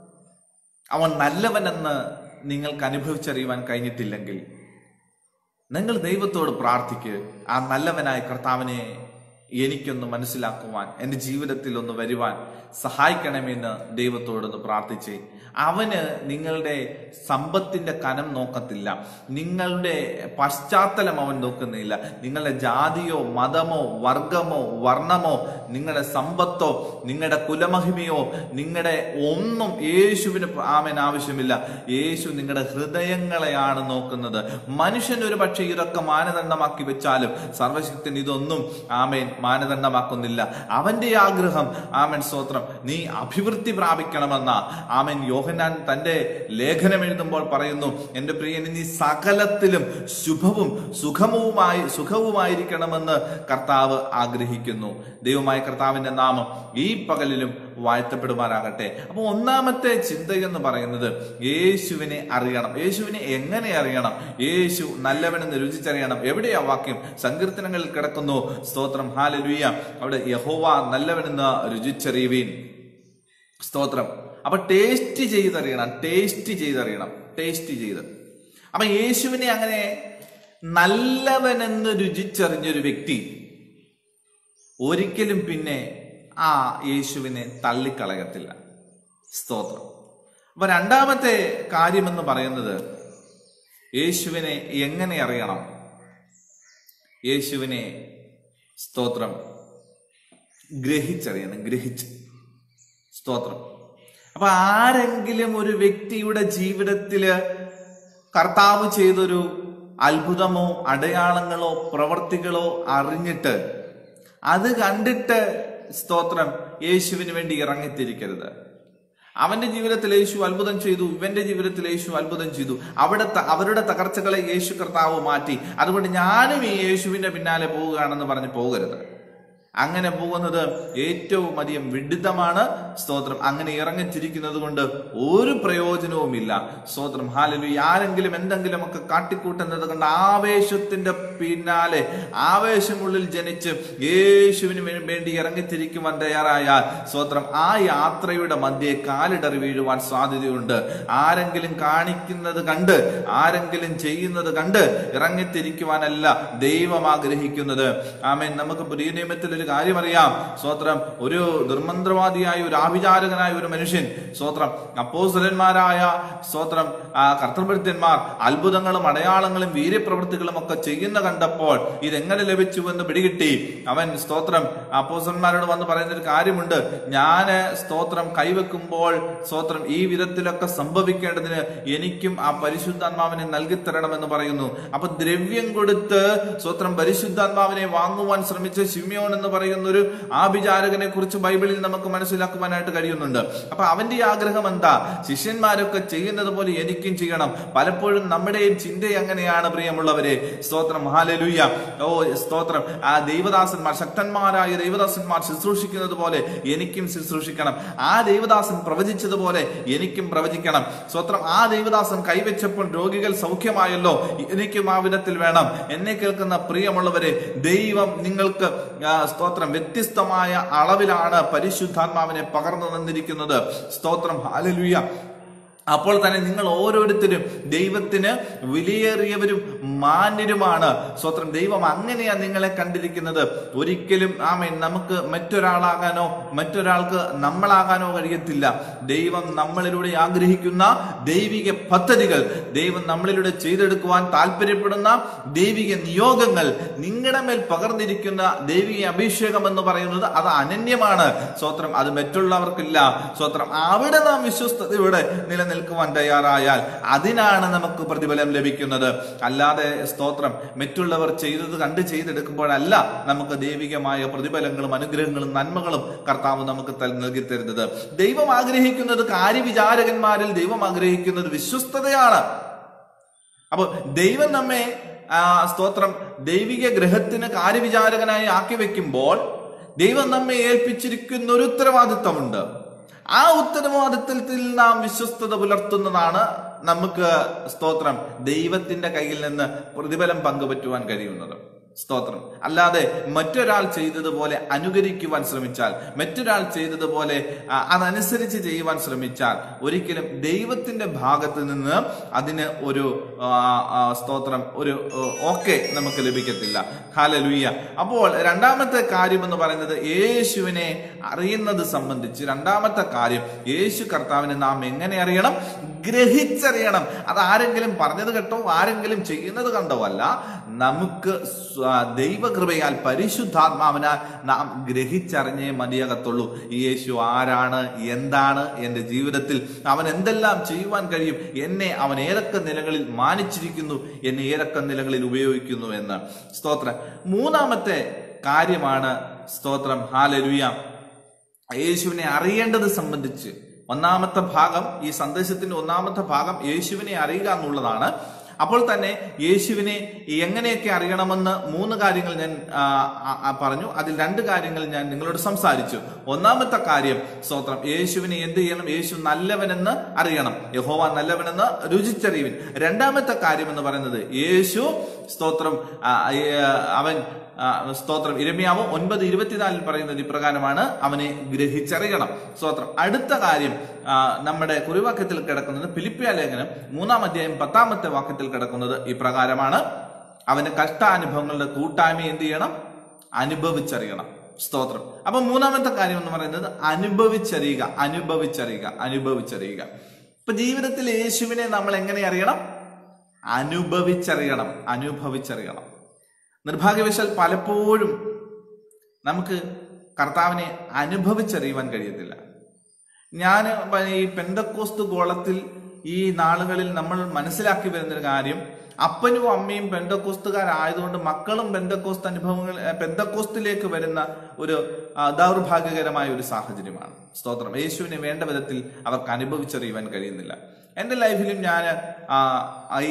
അവൻ നല്ലവനെന്ന് നിങ്ങൾക്ക് അനുഭവിച്ചറിയുവാൻ കഴിഞ്ഞിട്ടില്ലെങ്കിൽ, നിങ്ങൾ ദൈവത്തോട് പ്രാർത്ഥിക്കുക, ആ നല്ലവനായ കർത്താവിനെ എനിക്കൊന്ന് മനസ്സിലാക്കുവാൻ, എൻ്റെ ജീവിതത്തിൽ ഒന്ന് വരുവാൻ സഹായിക്കണമെന്ന് ദൈവത്തോടൊന്ന് പ്രാർത്ഥിച്ചേ. അവന് നിങ്ങളുടെ സമ്പത്തിന്റെ കനം നോക്കത്തില്ല, നിങ്ങളുടെ പശ്ചാത്തലം അവൻ നോക്കുന്നില്ല. നിങ്ങളുടെ ജാതിയോ മതമോ വർഗമോ വർണ്ണമോ നിങ്ങളുടെ സമ്പത്തോ നിങ്ങളുടെ കുലമഹിമയോ നിങ്ങളുടെ ഒന്നും യേശുവിന് ആമേൻ ആവശ്യമില്ല. യേശു നിങ്ങളുടെ ഹൃദയങ്ങളെയാണ് നോക്കുന്നത്. മനുഷ്യൻ ഒരു പക്ഷേ ഇതൊക്കെ മാനദണ്ഡമാക്കി വെച്ചാലും സർവശക്തൻ ഇതൊന്നും ആമേൻ മാനദണ്ഡമാക്കുന്നില്ല. അവന്റെ ആഗ്രഹം ആമേൻ സ്തോത്രം നീ അഭിവൃദ്ധി പ്രാപിക്കണമെന്ന ആമേൻ യോഹന്നാൻ തന്റെ ലേഖനം എഴുതുമ്പോൾ പറയുന്നു, എന്റെ പ്രിയന് നീ സകലത്തിലും ശുഭവും സുഖവുമായിരിക്കണമെന്ന് കർത്താവ് ആഗ്രഹിക്കുന്നു. ദൈവമായ കർത്താവിന്റെ നാമം ഈ പകലിലും വാഴ്ത്തപ്പെടുമാറാകട്ടെ. അപ്പൊ ഒന്നാമത്തെ ചിന്ത എന്ന് പറയുന്നത് യേശുവിനെ അറിയണം. യേശുവിനെ എങ്ങനെ അറിയണം? യേശു നല്ലവനെന്ന് രുചിച്ചറിയണം. എവിടെയാ വാക്യം? സങ്കീർത്തനങ്ങളിൽ കിടക്കുന്നു. സ്തോത്രം, ഹല്ലേലൂയ. അവിടെ യഹോവ നല്ലവനെന്ന് രുചിച്ചറിയുവീൻ. സ്തോത്രം. അപ്പൊ ടേസ്റ്റ് ചെയ്തറിയണം. അപ്പൊ യേശുവിനെ അങ്ങനെ നല്ലവനെന്ന് രുചിച്ചറിഞ്ഞൊരു വ്യക്തി ഒരിക്കലും പിന്നെ ആ യേശുവിനെ തള്ളിക്കളയത്തില്ല. സ്തോത്രം. അപ്പൊ രണ്ടാമത്തെ കാര്യമെന്ന് പറയുന്നത് യേശുവിനെ എങ്ങനെ അറിയണം? യേശുവിനെ സ്തോത്രം ഗ്രഹിച്ചറിയണം. സ്തോത്രം. അപ്പൊ ആരെങ്കിലും ഒരു വ്യക്തിയുടെ ജീവിതത്തില് കർത്താവ് ചെയ്തൊരു അത്ഭുതമോ അടയാളങ്ങളോ പ്രവർത്തികളോ അറിഞ്ഞിട്ട് അത് കണ്ടിട്ട് സ്തോത്രം യേശുവിന് വേണ്ടി ഇറങ്ങിത്തിരിക്കരുത്. അവന്റെ ജീവിതത്തിൽ യേശു അത്ഭുതം ചെയ്തു, ഇവന്റെ ജീവിതത്തിൽ യേശു അത്ഭുതം ചെയ്തു, അവരുടെ തകർച്ചകളെ യേശു കർത്താവ് മാറ്റി, അതുകൊണ്ട് ഞാനും ഈ യേശുവിന്റെ പിന്നാലെ പോവുകയാണെന്ന് പറഞ്ഞ് പോകരുത്. അങ്ങനെ പോകുന്നത് ഏറ്റവും അധികം വിഡിത്തമാണ്. സ്തോത്രം. അങ്ങനെ ഇറങ്ങിത്തിരിക്കുന്നത് കൊണ്ട് ഒരു പ്രയോജനവുമില്ല. സ്തോത്രം, ഹല്ലേലൂയ. ആരെങ്കിലും എന്തെങ്കിലുമൊക്കെ കാട്ടിക്കൂട്ടുന്നത് കണ്ട് ആവേശത്തിന്റെ പിന്നാലെ ആവേശമുള്ളിൽ ജനിച്ച് യേശുവിന് വേണ്ടി ഇറങ്ങിത്തിരിക്കുവാൻ തയ്യാറായാൽ സ്തോത്രം ആ യാത്രയുടെ മധ്യേ കാലിടറി വീഴുവാൻ സാധ്യതയുണ്ട്. ആരെങ്കിലും കാണിക്കുന്നത് കണ്ട് ആരെങ്കിലും ചെയ്യുന്നത് കണ്ട് ഇറങ്ങിത്തിരിക്കുവാനല്ല ദൈവം ആഗ്രഹിക്കുന്നത്. ആമേൻ. നമുക്ക് പുതിയ നിയമത്തിൽ ഒരു കാര്യം അറിയാം. സ്തോത്രം. ഒരു ദുർമന്ത്രവാദിയായ ഒരു ആഭിചാരകനായ ഒരു മനുഷ്യൻ സ്തോത്രം അപ്പോസ്തലന്മാരായ സ്തോത്രം കർത്തൃഭൃത്യന്മാർ അത്ഭുതങ്ങളും അടയാളങ്ങളും വീര്യപ്രവൃത്തികളും ഒക്കെ ചെയ്യുന്ന കണ്ടപ്പോൾ ഇതെങ്ങനെ ലഭിച്ചു എന്ന് പിടികിട്ടി. അവൻ സ്തോത്രം അപ്പോസ്തലന്മാരോട് വന്ന് പറയുന്ന ഒരു കാര്യമുണ്ട്, ഞാന് സ്തോത്രം കൈവെക്കുമ്പോൾ സ്തോത്രം ഈ വിധത്തിലൊക്കെ സംഭവിക്കേണ്ടതിന് എനിക്കും ആ പരിശുദ്ധാത്മാവിനെ നൽകിത്തരണമെന്ന് പറയുന്നു. അപ്പൊ ദ്രവ്യം കൊടുത്ത് സ്തോത്രം പരിശുദ്ധാത്മാവിനെ വാങ്ങുവാൻ ശ്രമിച്ച ശിമ്യോൻ എന്ന് പറയുന്ന ഒരു ആഭിചാരകനെ കുറിച്ച് ബൈബിളിൽ നമുക്ക് മനസ്സിലാക്കുവാനായിട്ട് കഴിയുന്നുണ്ട്. അപ്പൊ അവന്റെ ആഗ്രഹം എന്താ? ശിഷ്യന്മാരൊക്കെ ചെയ്യുന്നത് പോലെ എനിക്കും ചെയ്യണം. പലപ്പോഴും നമ്മുടെയും ചിന്ത അങ്ങനെയാണ് പ്രിയമുള്ളവരെ. സ്തോത്രം, ഹല്ലേലൂയ. ഓ സ്തോത്രം. ആ ദൈവദാസന്മാർ, ശക്തന്മാരായ ദൈവദാസന്മാർ ശുശ്രൂഷിക്കുന്നത് പോലെ എനിക്കും ശുശ്രൂഷിക്കണം. ആ ദൈവദാസൻ പ്രവചിച്ചതുപോലെ എനിക്കും പ്രവചിക്കണം. സ്തോത്രം. ആ ദൈവദാസൻ കൈവച്ചപ്പോൾ രോഗികൾ സൗഖ്യമായല്ലോ, എനിക്കും ആ വിധത്തിൽ വേണം. എന്നെ കേൾക്കുന്ന പ്രിയമുള്ളവരെ, ദൈവം നിങ്ങൾക്ക് സ്തോത്രം വ്യത്യസ്തമായ അളവിലാണ് പരിശുദ്ധാത്മാവിനെ പകർന്നു തന്നിരിക്കുന്നത്. സ്തോത്രം, ഹല്ലേലൂയ. അപ്പോൾ തന്നെ നിങ്ങൾ ഓരോരുത്തരും ദൈവത്തിന് വിലയേറിയവരും മാന്യരുമാണ്. സ്തോത്രം. ദൈവം അങ്ങനെയാ നിങ്ങളെ കണ്ടിരിക്കുന്നത്. ഒരിക്കലും ആമേൻ നമുക്ക് മറ്റൊരാളാകാനോ മറ്റൊരാൾക്ക് നമ്മളാകാനോ കഴിയത്തില്ല. ദൈവം നമ്മളിലൂടെ ആഗ്രഹിക്കുന്ന ദൈവിക പദ്ധതികൾ, ദൈവം നമ്മളിലൂടെ ചെയ്തെടുക്കുവാൻ താല്പര്യപ്പെടുന്ന ദൈവിക നിയോഗങ്ങൾ, നിങ്ങളുടെ മേൽ പകർന്നിരിക്കുന്ന ദൈവിക അഭിഷേകം എന്ന് പറയുന്നത് അത് അനന്യമാണ്. സ്തോത്രം. അത് മറ്റുള്ളവർക്കില്ല. സ്തോത്രം. അവിടെ നാം വിശ്വസ്തയോടെ നിലനിൽക്കുവാൻ തയ്യാറായാൽ അതിനാണ് നമുക്ക് പ്രതിഫലം ലഭിക്കുന്നത്. അല്ലാതെ സ്തോത്രം മറ്റുള്ളവർ ചെയ്തത് കണ്ട് ചെയ്തെടുക്കുമ്പോഴല്ല നമുക്ക് ദൈവികമായ പ്രതിഫലങ്ങളും അനുഗ്രഹങ്ങളും നന്മകളും കർത്താവ് നമുക്ക് നൽകി തരുന്നത്. ദൈവം ആഗ്രഹിക്കുന്നത്, കാര്യവിചാരകന്മാരിൽ ദൈവം ആഗ്രഹിക്കുന്നത് വിശ്വസ്തതയാണ്. അപ്പൊ ദൈവം നമ്മെ സ്തോത്രം ദൈവിക ഗ്രഹത്തിന് കാര്യവിചാരകനായി ആക്കി വെക്കുമ്പോൾ ദൈവം നമ്മെ ഏൽപ്പിച്ചിരിക്കുന്ന ഒരു ഉത്തരവാദിത്വമുണ്ട്. ആ ഉത്തരവാദിത്വത്തിൽ നാം വിശ്വസ്തത പുലർത്തുന്നതാണ് നമുക്ക് സ്തോത്രം ദൈവത്തിന്റെ കയ്യിൽ നിന്ന് പ്രതിഫലം പങ്കുപറ്റുവാൻ കഴിയുന്നത്. സ്തോത്രം. അല്ലാതെ മറ്റൊരാൾ ചെയ്തതുപോലെ അനുകരിക്കുവാൻ ശ്രമിച്ചാൽ, മറ്റൊരാൾ ചെയ്തതുപോലെ അതനുസരിച്ച് ചെയ്യുവാൻ ശ്രമിച്ചാൽ ഒരിക്കലും ദൈവത്തിന്റെ ഭാഗത്ത് നിന്ന് അതിന് ഒരു സ്തോത്രം ഒരു ഓക്കെ നമുക്ക് ലഭിക്കത്തില്ല. ഹല്ലേലൂയ. അപ്പോൾ രണ്ടാമത്തെ കാര്യം എന്ന് പറയുന്നത് യേശുവിനെ അറിയുന്നത് സംബന്ധിച്ച് രണ്ടാമത്തെ കാര്യം, യേശു കർത്താവിനെ നാം എങ്ങനെ അറിയണം? ഗ്രഹിച്ചറിയണം. അത് ആരെങ്കിലും പറഞ്ഞത് കേട്ടോ, ആരെങ്കിലും ചെയ്യുന്നത് കണ്ടോ അല്ല. നമുക്ക് ദൈവകൃപയാൽ പരിശുദ്ധാത്മാവിനാൽ നാം ഗ്രഹിച്ചറിഞ്ഞേ മതിയാകത്തുള്ളൂ. യേശു ആരാണ്, എന്താണ്, എന്റെ ജീവിതത്തിൽ അവൻ എന്തെല്ലാം ചെയ്യുവാൻ കഴിയും, എന്നെ അവൻ ഏതൊക്കെ നിലകളിൽ മാനിച്ചിരിക്കുന്നു, എന്നെ ഏതൊക്കെ നിലകളിൽ ഉപയോഗിക്കുന്നു എന്ന്. സ്തോത്രം. മൂന്നാമത്തെ കാര്യമാണ് സ്തോത്രം ഹല്ലേലൂയ യേശുവിനെ അറിയേണ്ടത് സംബന്ധിച്ച് ഒന്നാമത്തെ ഭാഗം, ഈ സന്ദേശത്തിന്റെ ഒന്നാമത്തെ ഭാഗം യേശുവിനെ അറിയുക എന്നുള്ളതാണ്. അപ്പോൾ തന്നെ യേശുവിനെ എങ്ങനെയൊക്കെ അറിയണമെന്ന് 3 കാര്യങ്ങൾ ഞാൻ പറഞ്ഞു. അതിൽ 2 കാര്യങ്ങൾ ഞാൻ നിങ്ങളോട് സംസാരിച്ചു. ഒന്നാമത്തെ കാര്യം സ്തോത്രം, യേശുവിനെ എന്ത് ചെയ്യണം? യേശു നല്ലവനെന്ന് അറിയണം. യഹോവ നല്ലവനെന്ന് രുചിച്ചറിയുവിൻ. രണ്ടാമത്തെ കാര്യം എന്ന് പറയുന്നത് യേശു സ്തോത്രം അവൻ സ്തോത്രം ഇരമ്യാവ് 9:24 പറയുന്നത് ഇപ്രകാരമാണ്, അവനെ ഗ്രഹിച്ചറിയണം. സ്തോത്രം. അടുത്ത കാര്യം നമ്മുടെ കുറിവാക്യത്തിൽ കിടക്കുന്നത് ഫിലിപ്പിയ ലേഖനം 3-ാം അധ്യായം 10-ാമത്തെ വാക്യത്തിൽ കിടക്കുന്നത് ഇപ്രകാരമാണ്, അവന്റെ കഷ്ടാനുഭവങ്ങളുടെ കൂട്ടായ്മ എന്ത് ചെയ്യണം? അനുഭവിച്ചറിയണം. സ്തോത്രം. അപ്പൊ മൂന്നാമത്തെ കാര്യം എന്ന് പറയുന്നത് അനുഭവിച്ചറിയുക, അനുഭവിച്ചറിയുക, അനുഭവിച്ചറിയുക. ഇപ്പൊ ജീവിതത്തിൽ യേശുവിനെ നമ്മൾ എങ്ങനെ അറിയണം? അനുഭവിച്ചറിയണം, അനുഭവിച്ചറിയണം. നിർഭാഗ്യവശാൽ പലപ്പോഴും നമുക്ക് കർത്താവിനെ അനുഭവിച്ചറിയുവാൻ കഴിയത്തില്ല. ഞാൻ ഈ പെന്തക്കോസ്ത് ഗോളത്തിൽ ഈ നാളുകളിൽ നമ്മൾ മനസ്സിലാക്കി വരുന്നൊരു കാര്യം, അപ്പനും അമ്മയും പെന്തക്കോസ്തുകാരായതുകൊണ്ട് മക്കളും പെന്തക്കോസ്ത് അനുഭവങ്ങൾ പെന്തക്കോസ്തിലേക്ക് വരുന്ന ഒരു ദൗർഭാഗ്യകരമായ ഒരു സാഹചര്യമാണ്. സ്തോത്രം. യേശുവിനെ വേണ്ട വിധത്തിൽ അവർക്ക് അനുഭവിച്ചറിയുവാൻ കഴിയുന്നില്ല. എൻ്റെ ലൈഫിലും ഞാൻ ഈ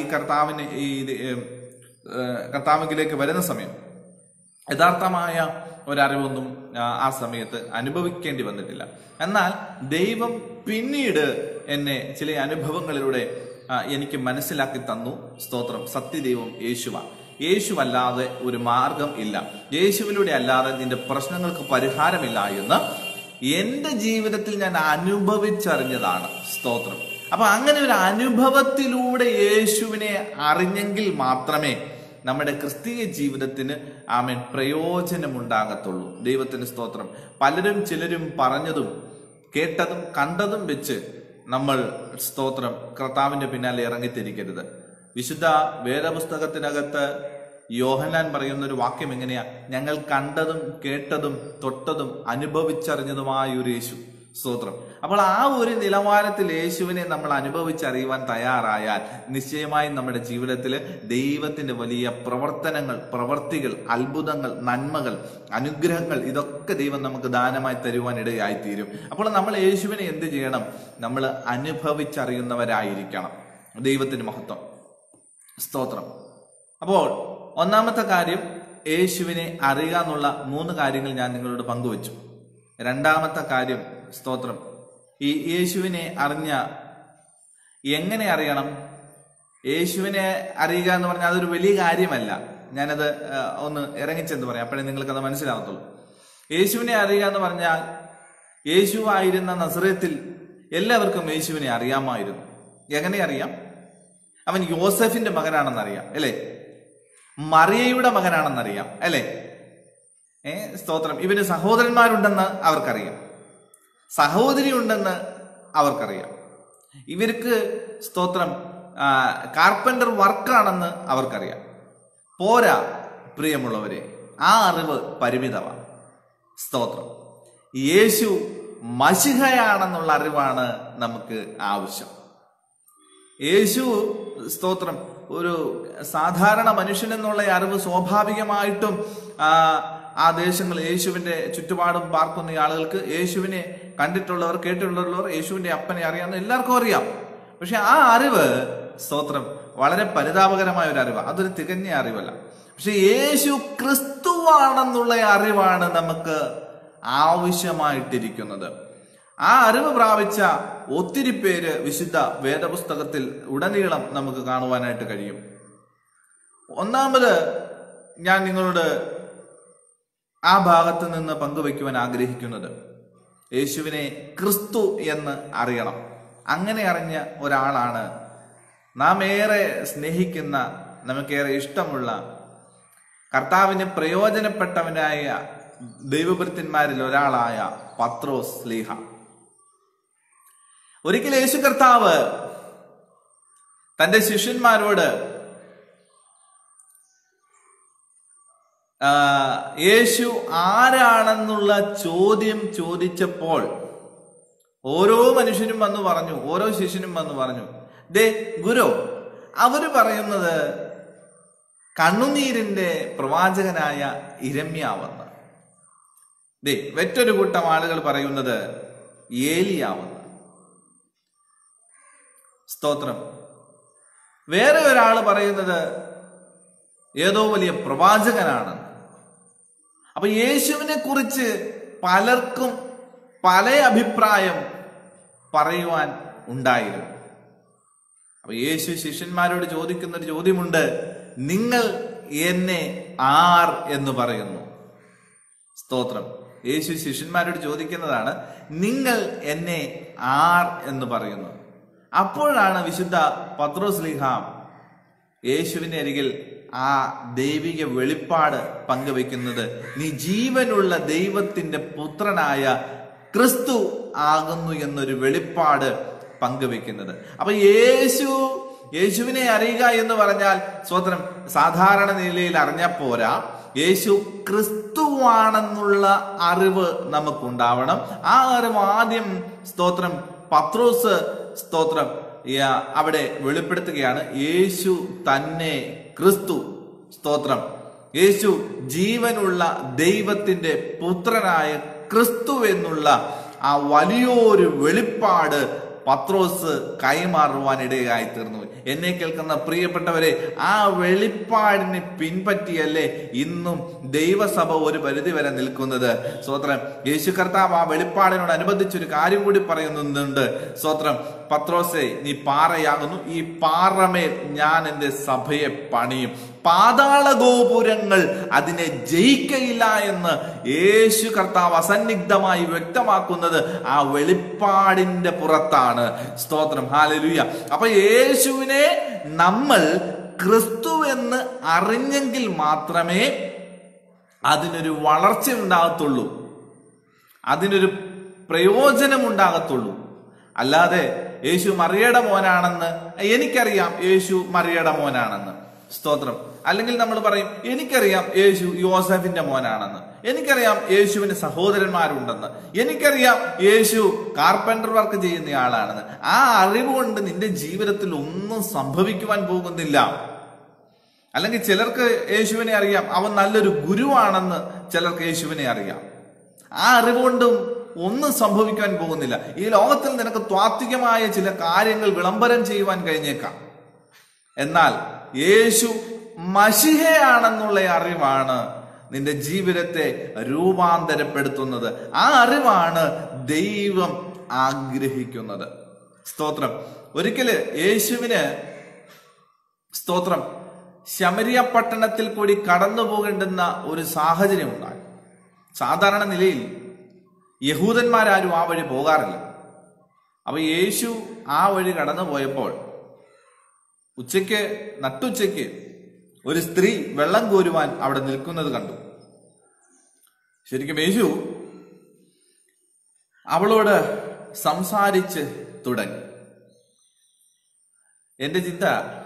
കർത്താവിലേക്ക് വരുന്ന സമയം യഥാർത്ഥമായ ഒരറിവൊന്നും ആ സമയത്ത് അനുഭവിക്കേണ്ടി വന്നിട്ടില്ല. എന്നാൽ ദൈവം പിന്നീട് എന്നെ ചില അനുഭവങ്ങളിലൂടെ എനിക്ക് മനസ്സിലാക്കി തന്നു. സ്തോത്രം. സത്യദൈവം യേശുവാണ്. യേശുവല്ലാതെ ഒരു മാർഗം ഇല്ല, യേശുവിലൂടെ അല്ലാതെ നിന്റെ പ്രശ്നങ്ങൾക്ക് പരിഹാരമില്ല എന്ന് എന്റെ ജീവിതത്തിൽ ഞാൻ അനുഭവിച്ചറിഞ്ഞതാണ്. സ്തോത്രം. അപ്പൊ അങ്ങനെ ഒരു അനുഭവത്തിലൂടെ യേശുവിനെ അറിഞ്ഞെങ്കിൽ മാത്രമേ നമ്മുടെ ക്രിസ്തീയ ജീവിതത്തിന് ആമേൻ പ്രയോജനമുണ്ടാകത്തുള്ളൂ. ദൈവത്തിന് സ്തോത്രം. ചിലരും പറഞ്ഞതും കേട്ടതും കണ്ടതും വെച്ച് നമ്മൾ സ്തോത്രം കർത്താവിന്റെ പിന്നാലെ ഇറങ്ങിത്തിരിക്കരുത്. വിശുദ്ധ വേദപുസ്തകത്തിനകത്ത് യോഹന്നാൻ പറയുന്ന ഒരു വാക്യം എങ്ങനെയാ? ഞങ്ങൾ കണ്ടതും കേട്ടതും തൊട്ടതും അനുഭവിച്ചറിഞ്ഞതുമായ ഒരു യേശു. സ്തോത്രം. അപ്പോൾ ആ ഒരു നിലവാരത്തിൽ യേശുവിനെ നമ്മൾ അനുഭവിച്ചറിയുവാൻ തയ്യാറായാൽ നിശ്ചയമായും നമ്മുടെ ജീവിതത്തിൽ ദൈവത്തിന്റെ വലിയ പ്രവർത്തികൾ, അത്ഭുതങ്ങൾ, നന്മകൾ, അനുഗ്രഹങ്ങൾ ഇതൊക്കെ ദൈവം നമുക്ക് ദാനമായി തരുവാൻ ഇടയായിത്തീരും. അപ്പോൾ നമ്മൾ യേശുവിനെ എന്ത് ചെയ്യണം? നമ്മൾ അനുഭവിച്ചറിയുന്നവരായിരിക്കണം. ദൈവത്തിന് മഹത്വം. സ്തോത്രം. അപ്പോൾ ഒന്നാമത്തെ കാര്യം യേശുവിനെ അറിയുക എന്നുള്ള 3 കാര്യങ്ങൾ ഞാൻ നിങ്ങളോട് പങ്കുവച്ചു. രണ്ടാമത്തെ കാര്യം സ്തോത്രം, ഈ യേശുവിനെ എങ്ങനെ അറിയണം? യേശുവിനെ അറിയുക എന്ന് പറഞ്ഞാൽ അതൊരു വലിയ കാര്യമല്ല. ഞാനത് ഒന്ന് ഇറങ്ങിച്ചെന്ന് പറയാം, അപ്പോഴേ നിങ്ങൾക്കത് മനസ്സിലാകത്തുള്ളൂ. യേശുവിനെ അറിയുക എന്ന് പറഞ്ഞാൽ യേശു ആയിരുന്ന നസറേത്തിൽ എല്ലാവർക്കും യേശുവിനെ അറിയാമായിരുന്നു. എങ്ങനെ അറിയാം? അവൻ യോസെഫിന്റെ മകനാണെന്നറിയാം അല്ലേ, മറിയയുടെ മകനാണെന്നറിയാം അല്ലേ. സ്തോത്രം. ഇവന് സഹോദരന്മാരുണ്ടെന്ന് അവർക്കറിയാം, സഹോദരി ഉണ്ടെന്ന് അവർക്കറിയാം. ഇവർക്ക് സ്തോത്രം കാർപ്പന്റർ വർക്കാണെന്ന് അവർക്കറിയാം. പോരാ പ്രിയമുള്ളവരെ, ആ അറിവ് പരിമിതമാണ്. സ്തോത്രം. യേശു മശിഹയാണെന്നുള്ള അറിവാണ് നമുക്ക് ആവശ്യം. യേശു സ്തോത്രം ഒരു സാധാരണ മനുഷ്യൻ എന്നുള്ള അറിവ് സ്വാഭാവികമായിട്ടും ആ ദേശങ്ങൾ യേശുവിന്റെ ചുറ്റുപാടും പാർക്കുന്ന ആളുകൾക്ക്, യേശുവിനെ കണ്ടിട്ടുള്ളവർ കേട്ടിട്ടുള്ളവർ, യേശുവിന്റെ അപ്പനെ അറിയാവുന്ന എല്ലാവർക്കും അറിയാം. പക്ഷെ ആ അറിവ് സ്തോത്രം വളരെ പരിതാപകരമായ ഒരു അറിവ്, അതൊരു തികഞ്ഞ അറിവല്ല. പക്ഷെ യേശു ക്രിസ്തുവാണെന്നുള്ള അറിവാണ് നമുക്ക് ആവശ്യമായിട്ടിരിക്കുന്നത്. ആ അറിവ് പ്രാപിച്ച ഒത്തിരി പേര് വിശുദ്ധ വേദപുസ്തകത്തിൽ ഉടനീളം നമുക്ക് കാണുവാനായിട്ട് കഴിയും. ഒന്നാമത് ഞാൻ നിങ്ങളോട് ആ ഭാഗത്ത് നിന്ന് പങ്കുവയ്ക്കുവാൻ ആഗ്രഹിക്കുന്നത്, യേശുവിനെ ക്രിസ്തു എന്ന് അറിയണം. അങ്ങനെ അറിഞ്ഞ ഒരാളാണ് നാം ഏറെ സ്നേഹിക്കുന്ന, നമുക്കേറെ ഇഷ്ടമുള്ള, കർത്താവിന് പ്രയോജനപ്പെട്ടവനായ ദൈവഭൃത്യന്മാരിൽ ഒരാളായ പത്രോസ് ശ്ലീഹ. ഒരിക്കൽ യേശു കർത്താവ് തന്റെ ശിഷ്യന്മാരോട് യേശു ആരാണെന്നുള്ള ചോദ്യം ചോദിച്ചപ്പോൾ ഓരോ മനുഷ്യനും വന്നു പറഞ്ഞു, ഓരോ ശിഷ്യനും വന്നു പറഞ്ഞു, ദേ ഗുരു, അവര് പറയുന്നത് കണ്ണുനീരിന്റെ പ്രവാചകനായ ഇരമ്യാവെന്ന്. ദേ മറ്റൊരു കൂട്ടം ആളുകൾ പറയുന്നത് ഏലിയാവെന്ന്. സ്തോത്രം. വേറെ ഒരാൾ പറയുന്നത് ഏതോ വലിയ പ്രവാചകനാണെന്ന്. അപ്പൊ യേശുവിനെ കുറിച്ച് പലർക്കും പല അഭിപ്രായം പറയുവാൻ ഉണ്ടായിരുന്നു. അപ്പൊ യേശു ശിഷ്യന്മാരോട് ചോദിക്കുന്ന ഒരു ചോദ്യമുണ്ട്, നിങ്ങൾ എന്നെ ആർ എന്ന് പറയുന്നു? സ്തോത്രം. യേശു ശിഷ്യന്മാരോട് ചോദിക്കുന്നതാണ്, നിങ്ങൾ എന്നെ ആർ എന്ന് പറയുന്നു. അപ്പോഴാണ് വിശുദ്ധ പത്രോസ് ശ്ലീഹ യേശുവിന്റെ അരികിൽ ആ ദൈവിക വെളിപ്പാട് പങ്കുവെക്കുന്നത്, നീ ജീവനുള്ള ദൈവത്തിന്റെ പുത്രനായ ക്രിസ്തു ആകുന്നു എന്നൊരു വെളിപ്പാട് പങ്കുവെക്കുന്നത്. അപ്പൊ യേശുവിനെ അറിയുക എന്ന് പറഞ്ഞാൽ സ്തോത്രം സാധാരണ നിലയിൽ അറിഞ്ഞാൽ പോരാ, യേശു ക്രിസ്തുവാണെന്നുള്ള അറിവ് നമുക്കുണ്ടാവണം. ആ അറിവ് ആദ്യം സ്തോത്രം പത്രോസ് സ്തോത്രം അവിടെ വെളിപ്പെടുത്തുകയാണ്. യേശു തന്നെ ക്രിസ്തു. സ്തോത്രം. യേശു ജീവനുള്ള ദൈവത്തിന്റെ പുത്രനായ ക്രിസ്തു എന്നുള്ള ആ വലിയൊരു വെളിപ്പാട് പത്രോസ് കൈമാറുവാൻ ഇടയായി തീർന്നു. എന്നെ കേൾക്കുന്ന പ്രിയപ്പെട്ടവരെ, ആ വെളിപ്പാടിനെ പിൻപറ്റിയല്ലേ ഇന്നും ദൈവസഭ ഒരു പരിധി വരെ നിൽക്കുന്നത്. സ്തോത്രം. യേശു കർത്താവ് ആ വെളിപ്പാടിനോടനുബന്ധിച്ചൊരു കാര്യം കൂടി പറയുന്നുണ്ട്. സ്തോത്രം. പത്രോസേ, നീ പാറയാകുന്നു, ഈ പാറമേൽ ഞാൻ എന്റെ സഭയെ പണിയും, പാതാള ഗോപുരങ്ങൾ അതിനെ ജയിക്കയില്ല എന്ന് യേശു കർത്താവ് അസന്നിഗ്ധമായി വ്യക്തമാക്കുന്നത് ആ വെളിപ്പാടിന്റെ പുറത്താണ്. സ്തോത്രം. ഹല്ലേലൂയ. അപ്പൊ യേശുവിനെ നമ്മൾ ക്രിസ്തു എന്ന് അറിഞ്ഞെങ്കിൽ മാത്രമേ അതിനൊരു വളർച്ച ഉണ്ടാകത്തുള്ളൂ, അതിനൊരു പ്രയോജനം ഉണ്ടാകത്തുള്ളൂ. അല്ലാതെ യേശു മറിയയുടെ മോനാണെന്ന് എനിക്കറിയാം, യേശു മറിയയുടെ മോനാണെന്ന്. സ്തോത്രം. അല്ലെങ്കിൽ നമ്മൾ പറയും, എനിക്കറിയാം യേശു യോസഫിന്റെ മോനാണെന്ന്, എനിക്കറിയാം യേശുവിന് സഹോദരന്മാരുണ്ടെന്ന്, എനിക്കറിയാം യേശു കാർപ്പന്റർ വർക്ക് ചെയ്യുന്ന ആളാണെന്ന്. ആ അറിവ് കൊണ്ട് നിന്റെ ജീവിതത്തിൽ ഒന്നും സംഭവിക്കുവാൻ പോകുന്നില്ല. അല്ലെങ്കിൽ ചിലർക്ക് യേശുവിനെ അറിയാം, അവൻ നല്ലൊരു ഗുരുവാണെന്ന് ചിലർക്ക് യേശുവിനെ അറിയാം. ആ അറിവ് കൊണ്ടും ഒന്നും സംഭവിക്കാൻ പോകുന്നില്ല. ഈ ലോകത്തിൽ നിനക്ക് താത്വികമായ ചില കാര്യങ്ങൾ വിളംബരം ചെയ്യുവാൻ കഴിഞ്ഞേക്കാം, എന്നാൽ യേശു മശിഹയാണെന്നുള്ള അറിവാണ് നിന്റെ ജീവിതത്തെ രൂപാന്തരപ്പെടുത്തുന്നത്. ആ അറിവാണ് ദൈവം ആഗ്രഹിക്കുന്നത്. സ്തോത്രം. ഒരിക്കല് യേശുവിന് സ്തോത്രം ശമരിയ പട്ടണത്തിൽ കൂടി കടന്നു പോകേണ്ടുന്ന ഒരു സാഹചര്യം ഉണ്ടായി. സാധാരണ നിലയിൽ യഹൂദന്മാരാരും ആ വഴി പോകാറില്ല. അപ്പൊ യേശു ആ വഴി കടന്നു പോയപ്പോൾ നട്ടുച്ചയ്ക്ക് ഒരു സ്ത്രീ വെള്ളം കോരുവാൻ അവിടെ നിൽക്കുന്നത് കണ്ടു. ശരിക്കും യേശു അവളോട് സംസാരിച്ച് തുടങ്ങി. എന്റെ ചിന്ത,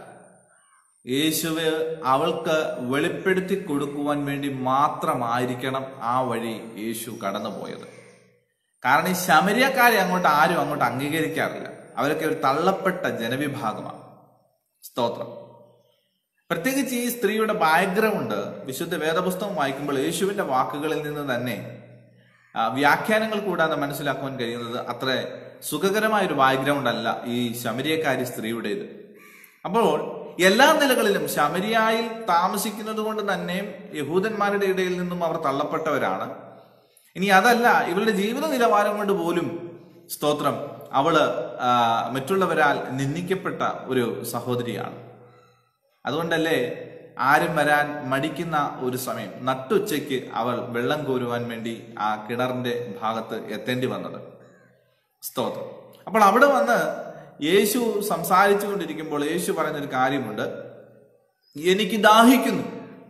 യേശുവ് അവൾക്ക് വെളിപ്പെടുത്തി കൊടുക്കുവാൻ വേണ്ടി മാത്രമായിരിക്കണം ആ വഴി യേശു കടന്നുപോയത്. കാരണം ഈ ശമര്യക്കാരെ ആരും അങ്ങോട്ട് അംഗീകരിക്കാറില്ല. അവരൊക്കെ ഒരു തള്ളപ്പെട്ട ജനവിഭാഗമാണ്. സ്തോത്രം. പ്രത്യേകിച്ച് ഈ സ്ത്രീയുടെ ബാക്ക്ഗ്രൗണ്ട് വിശുദ്ധ വേദപുസ്തകം വായിക്കുമ്പോൾ യേശുവിന്റെ വാക്കുകളിൽ നിന്ന് തന്നെ വ്യാഖ്യാനങ്ങൾ കൂടാതെ മനസ്സിലാക്കുവാൻ കഴിയുന്നത് അത്ര സുഖകരമായ ഒരു ബാക്ക്ഗ്രൗണ്ട് അല്ല ഈ ശമര്യക്കാരി സ്ത്രീയുടേത്. അപ്പോൾ എല്ലാ നിലകളിലും ശമരിയായിൽ താമസിക്കുന്നത് കൊണ്ട് തന്നെ യഹൂദന്മാരുടെ ഇടയിൽ നിന്നും അവർ തള്ളപ്പെട്ടവരാണ്. ഇനി അതല്ല, ഇവരുടെ ജീവിത നിലവാരം കൊണ്ട് പോലും സ്തോത്രം അവള് മറ്റുള്ളവരാൽ നിന്ദിക്കപ്പെട്ട ഒരു സഹോദരിയാണ്. അതുകൊണ്ടല്ലേ ആരും വരാൻ മടിക്കുന്ന ഒരു സമയം നട്ടുച്ചയ്ക്ക് അവൾ വെള്ളം കോരുവാൻ വേണ്ടി ആ കിണറിന്റെ ഭാഗത്ത് എത്തേണ്ടി വന്നത്. സ്തോത്രം. അപ്പോൾ അവിടെ വന്ന് യേശു സംസാരിച്ചു കൊണ്ടിരിക്കുമ്പോൾ യേശു പറഞ്ഞൊരു കാര്യമുണ്ട്, എനിക്ക് ദാഹിക്കുന്നു.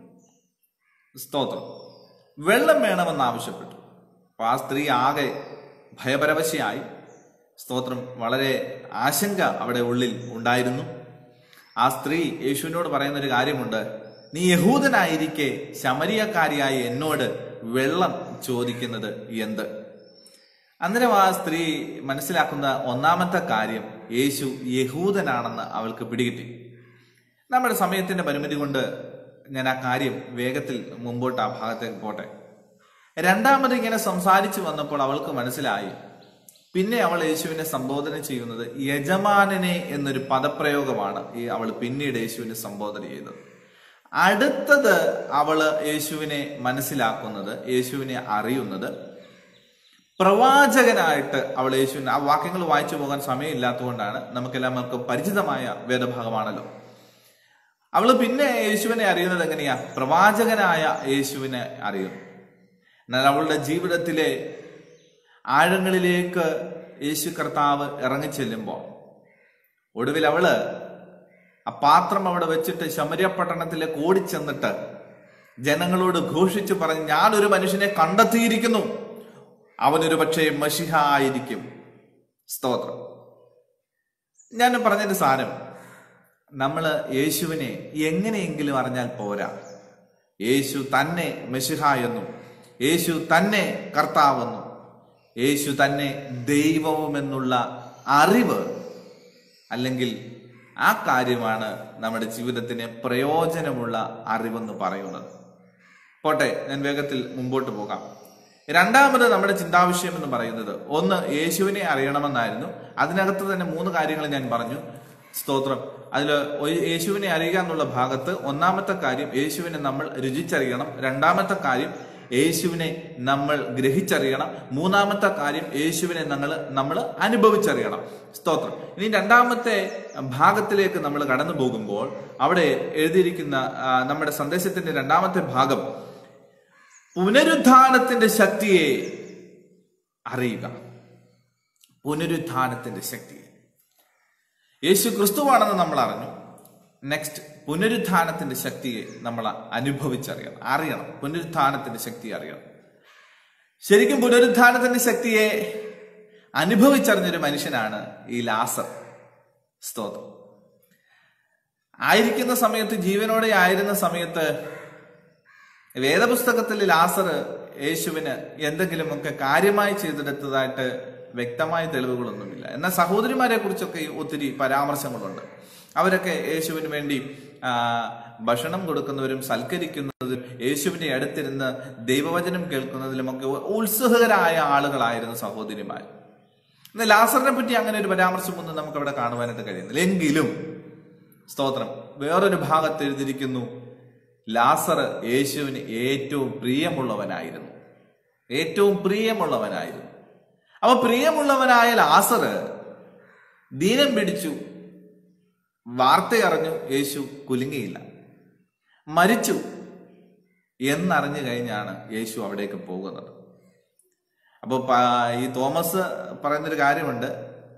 സ്തോത്രം. വെള്ളം വേണമെന്ന് ആവശ്യപ്പെട്ടു. അപ്പൊ ആ സ്ത്രീ ആകെ ഭയപരവശയായി. സ്തോത്രം. വളരെ ആശങ്ക അവിടെ ഉള്ളിൽ ഉണ്ടായിരുന്നു. ആ സ്ത്രീ യേശുവിനോട് പറയുന്നൊരു കാര്യമുണ്ട്, നീ യഹൂദനായിരിക്കെ ശമരിയക്കാരിയായ എന്നോട് വെള്ളം ചോദിക്കുന്നത് എന്ത്? അന്നേരം ആ സ്ത്രീ മനസ്സിലാക്കുന്ന ഒന്നാമത്തെ കാര്യം, യേശു യഹൂദനാണെന്ന് അവൾക്ക് പിടികിട്ടി. നമ്മുടെ സമയത്തിന്റെ പരിമിതി കൊണ്ട് ഞാൻ ആ കാര്യം വേഗത്തിൽ മുമ്പോട്ട് ആ ഭാഗത്തേക്ക് പോട്ടെ. രണ്ടാമത് ഇങ്ങനെ സംസാരിച്ചു വന്നപ്പോൾ അവൾക്ക് മനസ്സിലായി. പിന്നെ അവൾ യേശുവിനെ സംബോധന ചെയ്യുന്നത് യജമാനനെ എന്നൊരു പദപ്രയോഗമാണ് അവൾ പിന്നീട് യേശുവിനെ സംബോധന ചെയ്തത്. അടുത്തത് അവള് യേശുവിനെ മനസ്സിലാക്കുന്നത്, യേശുവിനെ അറിയുന്നത് പ്രവാചകനായിട്ട് അവൾ യേശുവിനെ, ആ വാക്യങ്ങൾ വായിച്ചു പോകാൻ സമയമില്ലാത്തതുകൊണ്ടാണ്, നമുക്കെല്ലാവർക്കും പരിചിതമായ വേദഭാഗമാണല്ലോ. അവള് പിന്നെ യേശുവിനെ അറിയുന്നത് എങ്ങനെയാ? പ്രവാചകനായ യേശുവിനെ അറിയുന്നു. എന്നാൽ അവളുടെ ജീവിതത്തിലെ ആഴങ്ങളിലേക്ക് യേശു കർത്താവ് ഇറങ്ങിച്ചെല്ലുമ്പോൾ ഒടുവിൽ അവള് ആ പാത്രം അവിടെ വെച്ചിട്ട് ശമര്യ പട്ടണത്തിലേക്ക് ഓടിച്ചെന്നിട്ട് ജനങ്ങളോട് ഘോഷിച്ചു പറഞ്ഞു, ഞാനൊരു മനുഷ്യനെ കണ്ടെത്തിയിരിക്കുന്നു, അവനൊരു പക്ഷേ മശിഹ ആയിരിക്കും. സ്തോത്രം. ഞാൻ പറഞ്ഞൊരു സാരം, നമ്മള് യേശുവിനെ എങ്ങനെയെങ്കിലും അറിഞ്ഞാൽ പോരാ. യേശു തന്നെ മശിഹ എന്നും യേശു തന്നെ കർത്താവെന്നും യേശു തന്നെ ദൈവവുമെന്നുള്ള അറിവ്, അല്ലെങ്കിൽ ആ കാര്യമാണ് നമ്മുടെ ജീവിതത്തിന് പ്രയോജനമുള്ള അറിവെന്ന് പറയുന്നത്. പോട്ടെ, ഞാൻ വേഗത്തിൽ മുമ്പോട്ട് പോകാം. രണ്ടാമത് നമ്മുടെ ചിന്താവിഷയം എന്ന് പറയുന്നത്, ഒന്ന് യേശുവിനെ അറിയണമെന്നായിരുന്നു. അതിനകത്ത് തന്നെ 3 കാര്യങ്ങൾ ഞാൻ പറഞ്ഞു. സ്തോത്രം. അതിൽ യേശുവിനെ അറിയുക എന്നുള്ള ഭാഗത്ത് ഒന്നാമത്തെ കാര്യം യേശുവിനെ നമ്മൾ രുചിച്ചറിയണം. രണ്ടാമത്തെ കാര്യം യേശുവിനെ നമ്മൾ ഗ്രഹിച്ചറിയണം. മൂന്നാമത്തെ കാര്യം യേശുവിനെ നമ്മൾ അനുഭവിച്ചറിയണം. സ്തോത്രം. ഇനി രണ്ടാമത്തെ ഭാഗത്തിലേക്ക് നമ്മൾ കടന്നു പോകുമ്പോൾ അവിടെ എഴുതിയിരിക്കുന്ന നമ്മുടെ സന്ദേശത്തിന്റെ രണ്ടാമത്തെ ഭാഗം, പുനരുത്ഥാനത്തിന്റെ ശക്തിയെ അറിയുക. പുനരുത്ഥാനത്തിന്റെ ശക്തിയെ യേശു ക്രിസ്തുവാണെന്ന് നമ്മൾ അറിഞ്ഞു. നെക്സ്റ്റ്, പുനരുത്ഥാനത്തിന്റെ ശക്തിയെ നമ്മൾ അറിയണം. പുനരുത്ഥാനത്തിന്റെ ശക്തി അറിയണം. ശരിക്കും പുനരുത്ഥാനത്തിന്റെ ശക്തിയെ അനുഭവിച്ചറിഞ്ഞൊരു മനുഷ്യനാണ് ഈ ലാസർ. സ്തോത്രം. ആയിരിക്കുന്ന സമയത്ത്, ജീവനോടെ ആയിരുന്ന സമയത്ത് വേദപുസ്തകത്തിൽ ലാസർ യേശുവിന് എന്തെങ്കിലുമൊക്കെ കാര്യമായി ചെയ്തെടുത്തതായിട്ട് വ്യക്തമായ തെളിവുകളൊന്നുമില്ല. എന്നാൽ സഹോദരിമാരെ കുറിച്ചൊക്കെ ഒത്തിരി പരാമർശങ്ങളുണ്ട്. അവരൊക്കെ യേശുവിന് വേണ്ടി ഭക്ഷണം കൊടുക്കുന്നവരും സൽക്കരിക്കുന്നതും യേശുവിന്റെ അടുത്തിരുന്ന് ദൈവവചനം കേൾക്കുന്നതിലുമൊക്കെ ഉത്സുകരായ ആളുകളായിരുന്നു സഹോദരിമാർ. എന്നാൽ ലാസറിനെ പറ്റി അങ്ങനെ ഒരു പരാമർശമൊന്നും നമുക്ക് അവിടെ കാണുവാനായിട്ട് കഴിയുന്നില്ല. എങ്കിലും സ്തോത്രം, വേറൊരു ഭാഗത്ത് എഴുതിയിരിക്കുന്നു, ലാസർ യേശുവിന് ഏറ്റവും പ്രിയമുള്ളവനായിരുന്നു. അപ്പൊ പ്രിയമുള്ളവനായ ലാസർ ദീനം പിടിച്ചു. വാർത്തയറിഞ്ഞു, യേശു കുലുങ്ങിയില്ല. മരിച്ചു എന്നറിഞ്ഞു കഴിഞ്ഞാണ് യേശു അവിടേക്ക് പോകുന്നത്. അപ്പോൾ ഈ തോമസ് പറയുന്നൊരു കാര്യമുണ്ട്,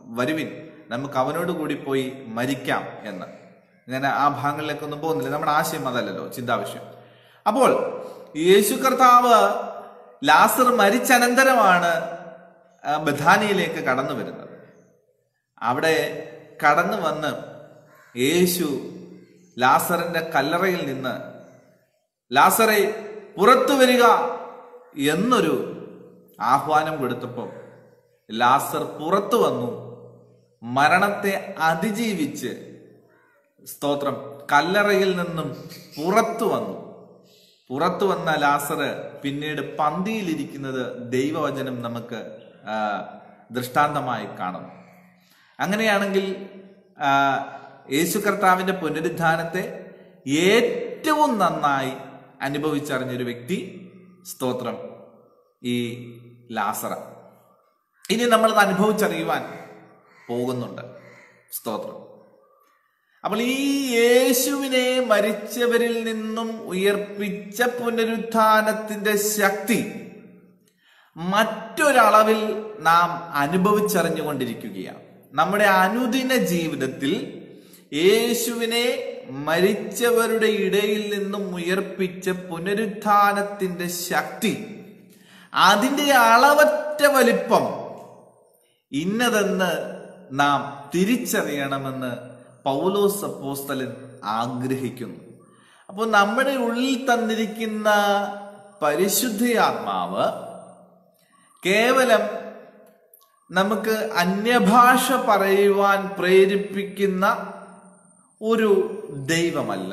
വരുവിൻ, നമുക്ക് അവനോട് കൂടി പോയി മരിക്കാം എന്ന്. ഞാൻ ആ ഭാഗങ്ങളിലേക്കൊന്നും പോകുന്നില്ല, നമ്മുടെ ആശയം അതല്ലല്ലോ, ചിന്താവിഷയം. അപ്പോൾ യേശു കർത്താവ് ലാസർ മരിച്ചനന്തരമാണ് ബഥാനിയിലേക്ക് കടന്നു വരുന്നത്. അവിടെ കടന്നു വന്ന് യേശു ലാസറിന്റെ കല്ലറയിൽ നിന്ന് ലാസറെ പുറത്തു വരിക എന്നൊരു ആഹ്വാനം കൊടുത്തപ്പോൾ ലാസർ പുറത്തു വന്നു. മരണത്തെ അതിജീവിച്ച്, സ്തോത്രം, കല്ലറയിൽ നിന്നും പുറത്തു വന്നു. പുറത്തു വന്ന ലാസർ പിന്നീട് പന്തിയിലിരിക്കുന്നത് ദൈവവചനം നമുക്ക് ദൃഷ്ടാന്തമായി കാണുന്നു. അങ്ങനെയാണെങ്കിൽ യേശു കർത്താവിന്റെ പുനരുദ്ധാനത്തെ ഏറ്റവും നന്നായി അനുഭവിച്ചറിഞ്ഞൊരു വ്യക്തി, സ്തോത്രം, ഈ ലാസറ. ഇനി നമ്മളത് അനുഭവിച്ചറിയുവാൻ പോകുന്നുണ്ട്, സ്തോത്രം. അപ്പോൾ ഈ യേശുവിനെ മരിച്ചവരിൽ നിന്നും ഉയർപ്പിച്ച പുനരുത്ഥാനത്തിന്റെ ശക്തി മറ്റൊരളവിൽ നാം അനുഭവിച്ചറിഞ്ഞുകൊണ്ടിരിക്കുകയാണ്. നമ്മുടെ അനുദിന ജീവിതത്തിൽ യേശുവിനെ മരിച്ചവരുടെ ഇടയിൽ നിന്നും ഉയർപ്പിച്ച പുനരുത്ഥാനത്തിന്റെ ശക്തി, അതിന്റെ അളവറ്റ വലിപ്പം ഇന്നതെന്ന് നാം തിരിച്ചറിയണമെന്ന് പൗലോസ് അപ്പോസ്തലൻ ആഗ്രഹിക്കുന്നു. അപ്പോൾ നമ്മുടെ ഉള്ളിൽ തന്നിരിക്കുന്ന പരിശുദ്ധാത്മാവ് കേവലം നമുക്ക് അന്യഭാഷ പറയുവാൻ പ്രേരിപ്പിക്കുന്ന ഒരു ദൈവമല്ല.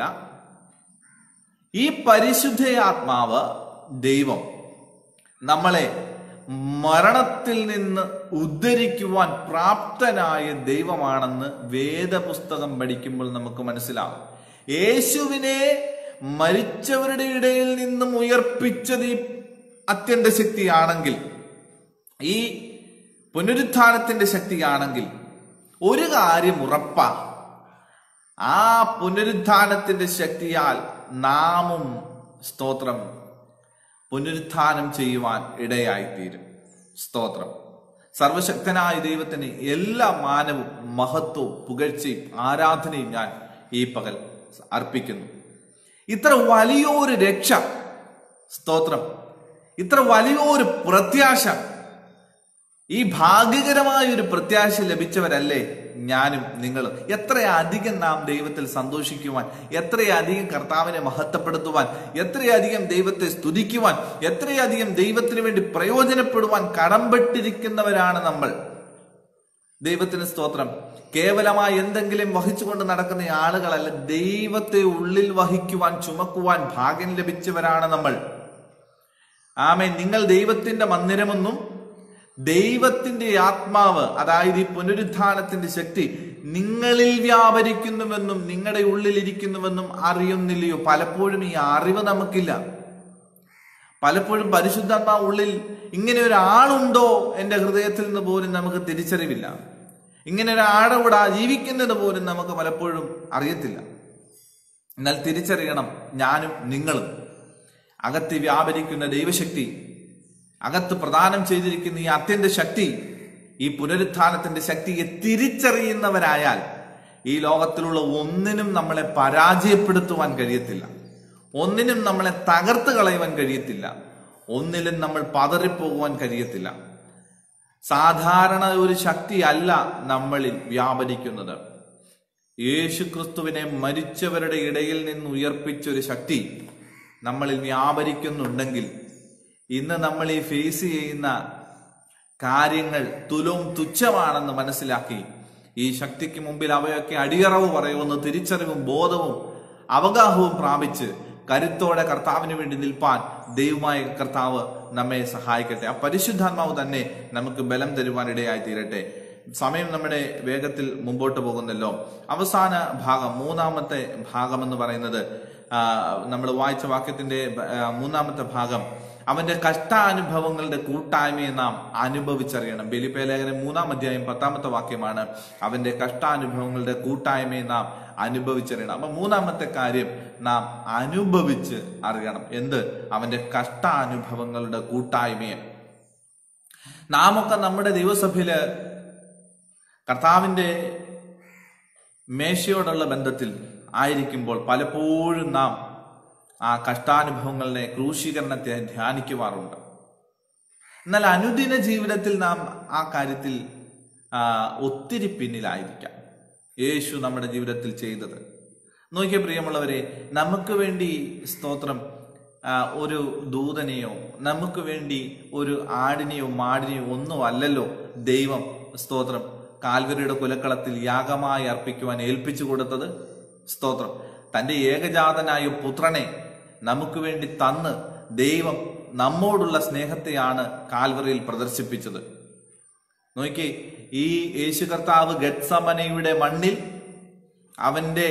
ഈ പരിശുദ്ധാത്മാവ് ദൈവം നമ്മളെ മരണത്തിൽ നിന്ന് ഉദ്ധരിക്കുവാൻ പ്രാപ്തനായ ദൈവമാണെന്ന് വേദപുസ്തകം പഠിക്കുമ്പോൾ നമുക്ക് മനസ്സിലാകും. യേശുവിനെ മരിച്ചവരുടെ ഇടയിൽ നിന്നും ഉയർപ്പിച്ചത് ഈ അത്യന്ത ശക്തിയാണെങ്കിൽ, ഈ പുനരുത്ഥാനത്തിന്റെ ശക്തിയാണെങ്കിൽ, ഒരു കാര്യം ഉറപ്പാ, ആ പുനരുത്ഥാനത്തിന്റെ ശക്തിയാൽ നാമും, സ്തോത്രം, പുനരുത്ഥാനം ചെയ്യുവാൻ ഇടയായിത്തീരും. സ്തോത്രം. സർവശക്തനായ ദൈവത്തിന് എല്ലാ മാനവും മഹത്വവും പുകഴ്ചയും ആരാധനയും ഞാൻ ഈ പകൽ അർപ്പിക്കുന്നു. ഇത്ര വലിയൊരു രക്ഷ, സ്തോത്രം, ഇത്ര വലിയൊരു പ്രത്യാശ, ഈ ഭാഗ്യകരമായ ഒരു പ്രത്യാശ ലഭിച്ചവരല്ലേ ഞാനും നിങ്ങളും. എത്രയധികം നാം ദൈവത്തിൽ സന്തോഷിക്കുവാൻ, എത്രയധികം കർത്താവിനെ മഹത്വപ്പെടുത്തുവാൻ, എത്രയധികം ദൈവത്തെ സ്തുതിക്കുവാൻ, എത്രയധികം ദൈവത്തിന് വേണ്ടി പ്രയോജനപ്പെടുവാൻ കടംപെട്ടിരിക്കുന്നവരാണ് നമ്മൾ. ദൈവത്തിന് സ്തോത്രം. കേവലമായി എന്തെങ്കിലും വഹിച്ചുകൊണ്ട് നടക്കുന്ന ആളുകളല്ല, ദൈവത്തെ ഉള്ളിൽ വഹിക്കുവാൻ, ചുമക്കുവാൻ ഭാഗ്യം ലഭിച്ചവരാണ് നമ്മൾ. ആമേൻ. നിങ്ങൾ ദൈവത്തിന്റെ മന്ദിരമെന്നും ദൈവത്തിന്റെ ആത്മാവ്, അതായത് ഈ പുനരുത്ഥാനത്തിന്റെ ശക്തി നിങ്ങളിൽ വ്യാപരിക്കുന്നുവെന്നും നിങ്ങളുടെ ഉള്ളിലിരിക്കുന്നുവെന്നും അറിയുന്നില്ലയോ? പലപ്പോഴും ഈ അറിവ് നമുക്കില്ല. പലപ്പോഴും പരിശുദ്ധാത്മാവ് ഉള്ളിൽ ഇങ്ങനെ ഒരാളുണ്ടോ എൻ്റെ ഹൃദയത്തിൽ നിന്ന് പോലും നമുക്ക് തിരിച്ചറിവില്ല. ഇങ്ങനെ ഒരാളോട് ജീവിക്കുന്നത് പോലും നമുക്ക് പലപ്പോഴും അറിയത്തില്ല. എന്നാൽ തിരിച്ചറിയണം, ഞാനും നിങ്ങളും അകത്ത് വ്യാപരിക്കുന്ന ദൈവശക്തി, അകത്ത് പ്രദാനം ചെയ്തിരിക്കുന്ന ഈ അത്യന്ത ശക്തി, ഈ പുനരുത്ഥാനത്തിന്റെ ശക്തിയെ തിരിച്ചറിയുന്നവരായാൽ ഈ ലോകത്തിലുള്ള ഒന്നിനും നമ്മളെ പരാജയപ്പെടുത്തുവാൻ കഴിയത്തില്ല, ഒന്നിനും നമ്മളെ തകർത്ത് കളയുവാൻ കഴിയത്തില്ല, ഒന്നിലും നമ്മൾ പതറിപ്പോകുവാൻ കഴിയത്തില്ല. സാധാരണ ഒരു ശക്തി അല്ല നമ്മളിൽ വ്യാപരിക്കുന്നത്. യേശു ക്രിസ്തുവിനെ മരിച്ചവരുടെ ഇടയിൽ നിന്ന് ഉയർപ്പിച്ചൊരു ശക്തി നമ്മളിൽ വ്യാപരിക്കുന്നുണ്ടെങ്കിൽ ഇന്ന് നമ്മൾ ഈ ഫേസ് ചെയ്യുന്ന കാര്യങ്ങൾ തുച്ഛമാണെന്ന് മനസ്സിലാക്കി ഈ ശക്തിക്ക് മുമ്പിൽ അവയൊക്കെ അടിയറവ് പറയുമെന്ന് തിരിച്ചറിവും ബോധവും അവഗാഹവും പ്രാപിച്ച് കരുത്തോടെ കർത്താവിന് വേണ്ടി നിൽപ്പാൻ ദൈവമായ കർത്താവ് നമ്മെ സഹായിക്കട്ടെ. ആ പരിശുദ്ധാത്മാവ് തന്നെ നമുക്ക് ബലം തരുവാൻ ഇടയായി തീരട്ടെ. സമയം നമ്മുടെ വേഗത്തിൽ മുമ്പോട്ട് പോകുന്നല്ലോ. അവസാന ഭാഗം, മൂന്നാമത്തെ ഭാഗം എന്ന് പറയുന്നത്, നമ്മൾ വായിച്ച വാക്യത്തിന്റെ മൂന്നാമത്തെ ഭാഗം, അവന്റെ കഷ്ടാനുഭവങ്ങളുടെ കൂട്ടായ്മയെ നാം അനുഭവിച്ചറിയണം. ഫിലിപ്പിയ ലേഖനം 3-ാം അധ്യായം 10-ാമത്തെ വാക്യമാണ്, അവന്റെ കഷ്ടാനുഭവങ്ങളുടെ കൂട്ടായ്മയെ നാം അനുഭവിച്ചറിയണം. അപ്പൊ മൂന്നാമത്തെ കാര്യം, നാം അനുഭവിച്ച് അറിയണം. എന്ത്? അവന്റെ കഷ്ടാനുഭവങ്ങളുടെ കൂട്ടായ്മയെ. നാമൊക്കെ നമ്മുടെ ദൈവസഭയില് കർത്താവിൻ്റെ മേശയോടുള്ള ബന്ധത്തിൽ ആയിരിക്കുമ്പോൾ പലപ്പോഴും നാം ആ കഷ്ടാനുഭവങ്ങളുടെ ക്രൂശീകരണത്തെ ധ്യാനിക്കുവാറുണ്ട്. എന്നാൽ അനുദിന ജീവിതത്തിൽ നാം ആ കാര്യത്തിൽ ഒത്തിരി പിന്നിലായിരിക്കാം. യേശു നമ്മുടെ ജീവിതത്തിൽ ചെയ്തത് നോക്കിയ പ്രിയമുള്ളവരെ, നമുക്ക് വേണ്ടി സ്തോത്രം ഒരു ദൂതനെയോ നമുക്ക് വേണ്ടി ഒരു ആടിനെയോ മാടിനെയോ ഒന്നും അല്ലല്ലോ ദൈവം സ്തോത്രം കാൽവരിയുടെ കുലക്കളത്തിൽ യാഗമായി അർപ്പിക്കുവാൻ ഏൽപ്പിച്ചു കൊടുത്തത്. സ്തോത്രം തൻ്റെ ഏകജാതനായ പുത്രനെ നമുക്ക് വേണ്ടി തന്ന് ദൈവം നമ്മോടുള്ള സ്നേഹത്തെയാണ് കാൽവറിയിൽ പ്രദർശിപ്പിച്ചത്. നോക്കി, ഈ യേശു കർത്താവ് ഗത്സമനയുടെ മണ്ണിൽ അവന്റെ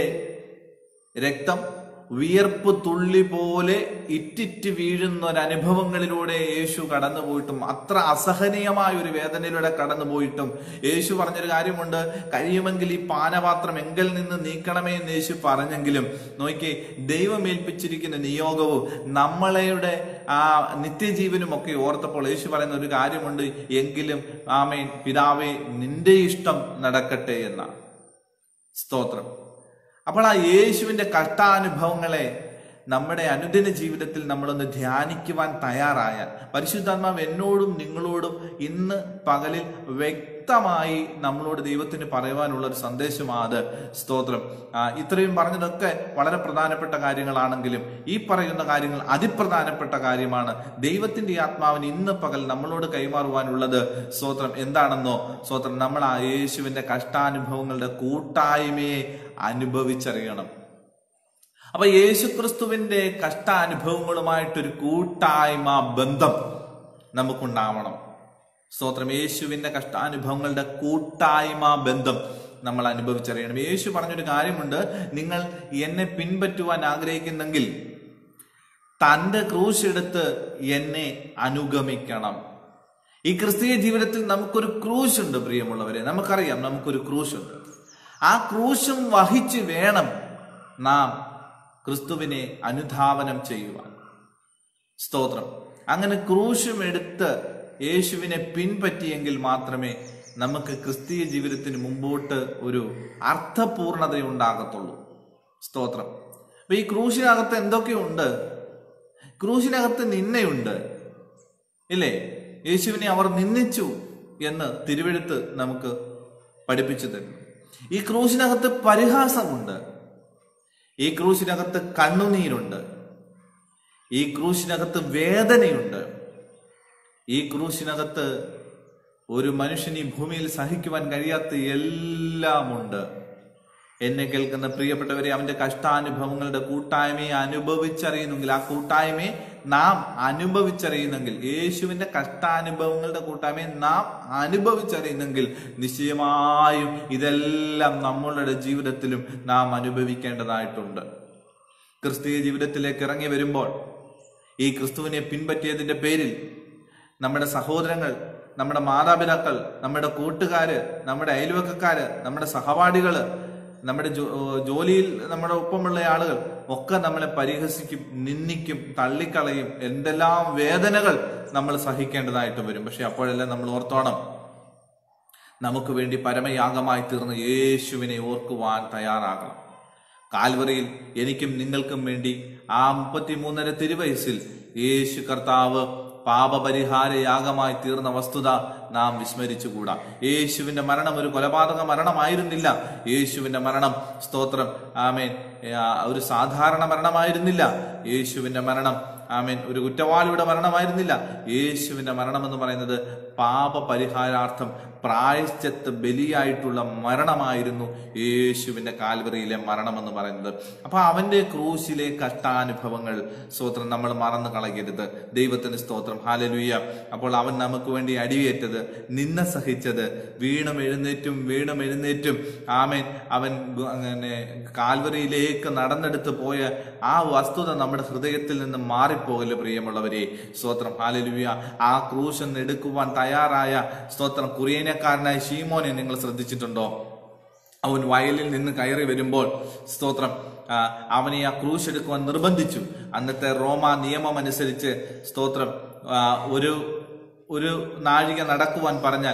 രക്തം വിയർപ്പ് തുള്ളി പോലെ ഇറ്റിറ്റ് വീഴുന്ന ഒരനുഭവങ്ങളിലൂടെ യേശു കടന്നുപോയിട്ടും, അത്ര അസഹനീയമായ ഒരു വേദനയിലൂടെ കടന്നുപോയിട്ടും യേശു പറഞ്ഞൊരു കാര്യമുണ്ട്, കഴിയുമെങ്കിൽ ഈ പാനപാത്രം എങ്കിൽ നിന്ന് നീക്കണമേ എന്ന് യേശു പറഞ്ഞെങ്കിലും നോക്കി, ദൈവം ഏൽപ്പിച്ചിരിക്കുന്ന നിയോഗവും നമ്മളുടെ ആ നിത്യജീവനും ഒക്കെ ഓർത്തപ്പോൾ യേശു പറയുന്ന ഒരു കാര്യമുണ്ട്, എങ്കിലും ആമേൻ പിതാവേ നിന്റെ ഇഷ്ടം നടക്കട്ടെ എന്ന. സ്തോത്രം. അപ്പോൾ ആ യേശുവിന്റെ കഷ്ടാനുഭവങ്ങളെ നമ്മുടെ അനുദിന ജീവിതത്തിൽ നമ്മളൊന്ന് ധ്യാനിക്കുവാൻ തയ്യാറായാൽ, പരിശുദ്ധാത്മാവ് എന്നോടും നിങ്ങളോടും ഇന്ന് പകലിൽ വ്യക്തമായി നമ്മളോട് ദൈവത്തിന് പറയുവാനുള്ള ഒരു സന്ദേശമാണ് അത്. സ്തോത്രം. ഇത്രയും പറഞ്ഞതൊക്കെ വളരെ പ്രധാനപ്പെട്ട കാര്യങ്ങളാണെങ്കിലും ഈ പറയുന്ന കാര്യങ്ങൾ അതിപ്രധാനപ്പെട്ട കാര്യമാണ്. ദൈവത്തിന്റെ ആത്മാവിന് ഇന്ന് പകൽ നമ്മളോട് കൈമാറുവാനുള്ളത് സ്തോത്രം എന്താണെന്നോ, സ്തോത്രം നമ്മൾ ആ യേശുവിന്റെ കഷ്ടാനുഭവങ്ങളുടെ കൂട്ടായ്മയെ അനുഭവിച്ചറിയണം. അപ്പൊ യേശുക്രിസ്തുവിന്റെ കഷ്ടാനുഭവങ്ങളുമായിട്ടൊരു കൂട്ടായ്മ ബന്ധം നമുക്കുണ്ടാവണം. സ്തോത്രം. യേശുവിന്റെ കഷ്ടാനുഭവങ്ങളുടെ കൂട്ടായ്മ ബന്ധം നമ്മൾ അനുഭവിച്ചറിയണം. യേശു പറഞ്ഞൊരു കാര്യമുണ്ട്, നിങ്ങൾ എന്നെ പിൻപറ്റുവാൻ ആഗ്രഹിക്കുന്നെങ്കിൽ തന്റെ ക്രൂശ് എടുത്ത് എന്നെ അനുഗമിക്കണം. ഈ ക്രിസ്തീയ ജീവിതത്തിൽ നമുക്കൊരു ക്രൂശ് ഉണ്ട് പ്രിയമുള്ളവരെ, നമുക്കറിയാം നമുക്കൊരു ക്രൂശ് ഉണ്ട്. ആ ക്രൂശും വഹിച്ച് വേണം നാം ക്രിസ്തുവിനെ അനുധാവനം ചെയ്യുവാൻ. സ്തോത്രം. അങ്ങനെ ക്രൂശും എടുത്ത് യേശുവിനെ പിൻപറ്റിയെങ്കിൽ മാത്രമേ നമുക്ക് ക്രിസ്തീയ ജീവിതത്തിന് മുമ്പോട്ട് ഒരു അർത്ഥപൂർണത ഉണ്ടാകത്തുള്ളൂ. സ്തോത്രം. അപ്പൊ ഈ ക്രൂശിനകത്ത് എന്തൊക്കെയുണ്ട്? ക്രൂശിനകത്ത് നിന്നയുണ്ട്, ഇല്ലേ? യേശുവിനെ അവർ നിന്ദിച്ചു എന്ന് തിരുവെഴുത്ത് നമുക്ക് പഠിപ്പിച്ചു തരുന്നു. ഈ ക്രൂശിനകത്ത് പരിഹാസമുണ്ട്, ഈ ക്രൂശിനകത്ത് കണ്ണുനീരുണ്ട്, ഈ ക്രൂശിനകത്ത് വേദനയുണ്ട്, ഈ ക്രൂശിനകത്ത് ഒരു മനുഷ്യന് ഈ ഭൂമിയിൽ സഹിക്കുവാൻ കഴിയാത്ത എല്ലാമുണ്ട്. എന്നെ കേൾക്കുന്ന പ്രിയപ്പെട്ടവരെ, അവന്റെ കഷ്ടാനുഭവങ്ങളുടെ കൂട്ടായ്മയെ അനുഭവിച്ചറിയുന്നെങ്കിൽ, ആ കൂട്ടായ്മയെ നാം അനുഭവിച്ചറിയുന്നെങ്കിൽ, യേശുവിന്റെ കഷ്ടാനുഭവങ്ങളുടെ കൂട്ടായ്മയെ നാം അനുഭവിച്ചറിയുന്നെങ്കിൽ നിശ്ചയമായും ഇതെല്ലാം നമ്മളുടെ ജീവിതത്തിലും നാം അനുഭവിക്കേണ്ടതായിട്ടുണ്ട്. ക്രിസ്തീയ ജീവിതത്തിലേക്ക് ഇറങ്ങി വരുമ്പോൾ ഈ ക്രിസ്തുവിനെ പിൻപറ്റിയതിന്റെ പേരിൽ നമ്മുടെ സഹോദരങ്ങൾ, നമ്മുടെ മാതാപിതാക്കൾ, നമ്മുടെ കൂട്ടുകാര്, നമ്മുടെ അയൽവക്കക്കാര്, നമ്മുടെ സഹപാഠികള്, നമ്മുടെ ജോലിയിൽ നമ്മുടെ ഒപ്പമുള്ള ആളുകൾ ഒക്കെ നമ്മളെ പരിഹസിക്കും, നിന്ദിക്കും, തള്ളിക്കളയും. എന്തെല്ലാം വേദനകൾ നമ്മൾ സഹിക്കേണ്ടതായിട്ട് വരും. പക്ഷെ അപ്പോഴെല്ലാം നമ്മൾ ഓർത്തോണം, നമുക്ക് വേണ്ടി പരമയാഗമായി തീർന്ന യേശുവിനെ ഓർക്കുവാൻ തയ്യാറാകണം. കാൽവറിയിൽ എനിക്കും നിങ്ങൾക്കും വേണ്ടി ആ 33.5 തിരുവയസ്സിൽ യേശു കർത്താവ് പാപപരിഹാര യാഗമായി തീർന്ന വസ്തുത നാം വിസ്മരിച്ചുകൂടാ. യേശുവിന്റെ മരണം ഒരു കൊലപാതക മരണമായിരുന്നില്ല. യേശുവിന്റെ മരണം, സ്തോത്രം, ആമേൻ, ഒരു സാധാരണ മരണമായിരുന്നില്ല. യേശുവിന്റെ മരണം, ആമേൻ, ഒരു കുറ്റവാളിയുടെ മരണമായിരുന്നില്ല. യേശുവിന്റെ മരണം എന്ന് പറയുന്നത് പാപപരിഹാരാർത്ഥം പ്രായശ്ചിത്ത ബലിയായിട്ടുള്ള മരണമായിരുന്നു യേശുവിന്റെ കാൽവറിയിലെ മരണം എന്ന് പറയുന്നത്. അപ്പൊ അവന്റെ ക്രൂശിലെ കഷ്ടാനുഭവങ്ങൾ, സ്തോത്രം, നമ്മൾ മറന്നു കളയരുത്. ദൈവത്തിന് സ്തോത്രം, ഹല്ലേലൂയ. അപ്പോൾ അവൻ നമുക്ക് വേണ്ടി അടിയേറ്റത്, നിന്ന സഹിച്ചത്, വീണും എഴുന്നേറ്റും ആമേൻ, അവൻ അങ്ങനെ കാൽവറിയിലേക്ക് നടന്നെടുത്ത് പോയ ആ വസ്തുത നമ്മുടെ ഹൃദയത്തിൽ നിന്ന് മാറിപ്പോകല് പ്രിയമുള്ളവരെ. സ്തോത്രം, ഹല്ലേലൂയ. ആ ക്രൂശ് എടുക്കുവാൻ തയ്യാറായ, സ്തോത്രം, കുറിയനക്കാരനായ ശീമോനെ നിങ്ങൾ ശ്രദ്ധിച്ചിട്ടുണ്ടോ? അവൻ വയലിൽ നിന്ന് കയറി വരുമ്പോൾ, സ്തോത്രം, അവനെ ആ ക്രൂശ് എടുക്കുവാൻ നിർബന്ധിച്ചു. അന്നത്തെ റോമ നിയമം അനുസരിച്ച്, സ്തോത്രം, ഒരു നാഴിക നടക്കുവാൻ പറഞ്ഞാൽ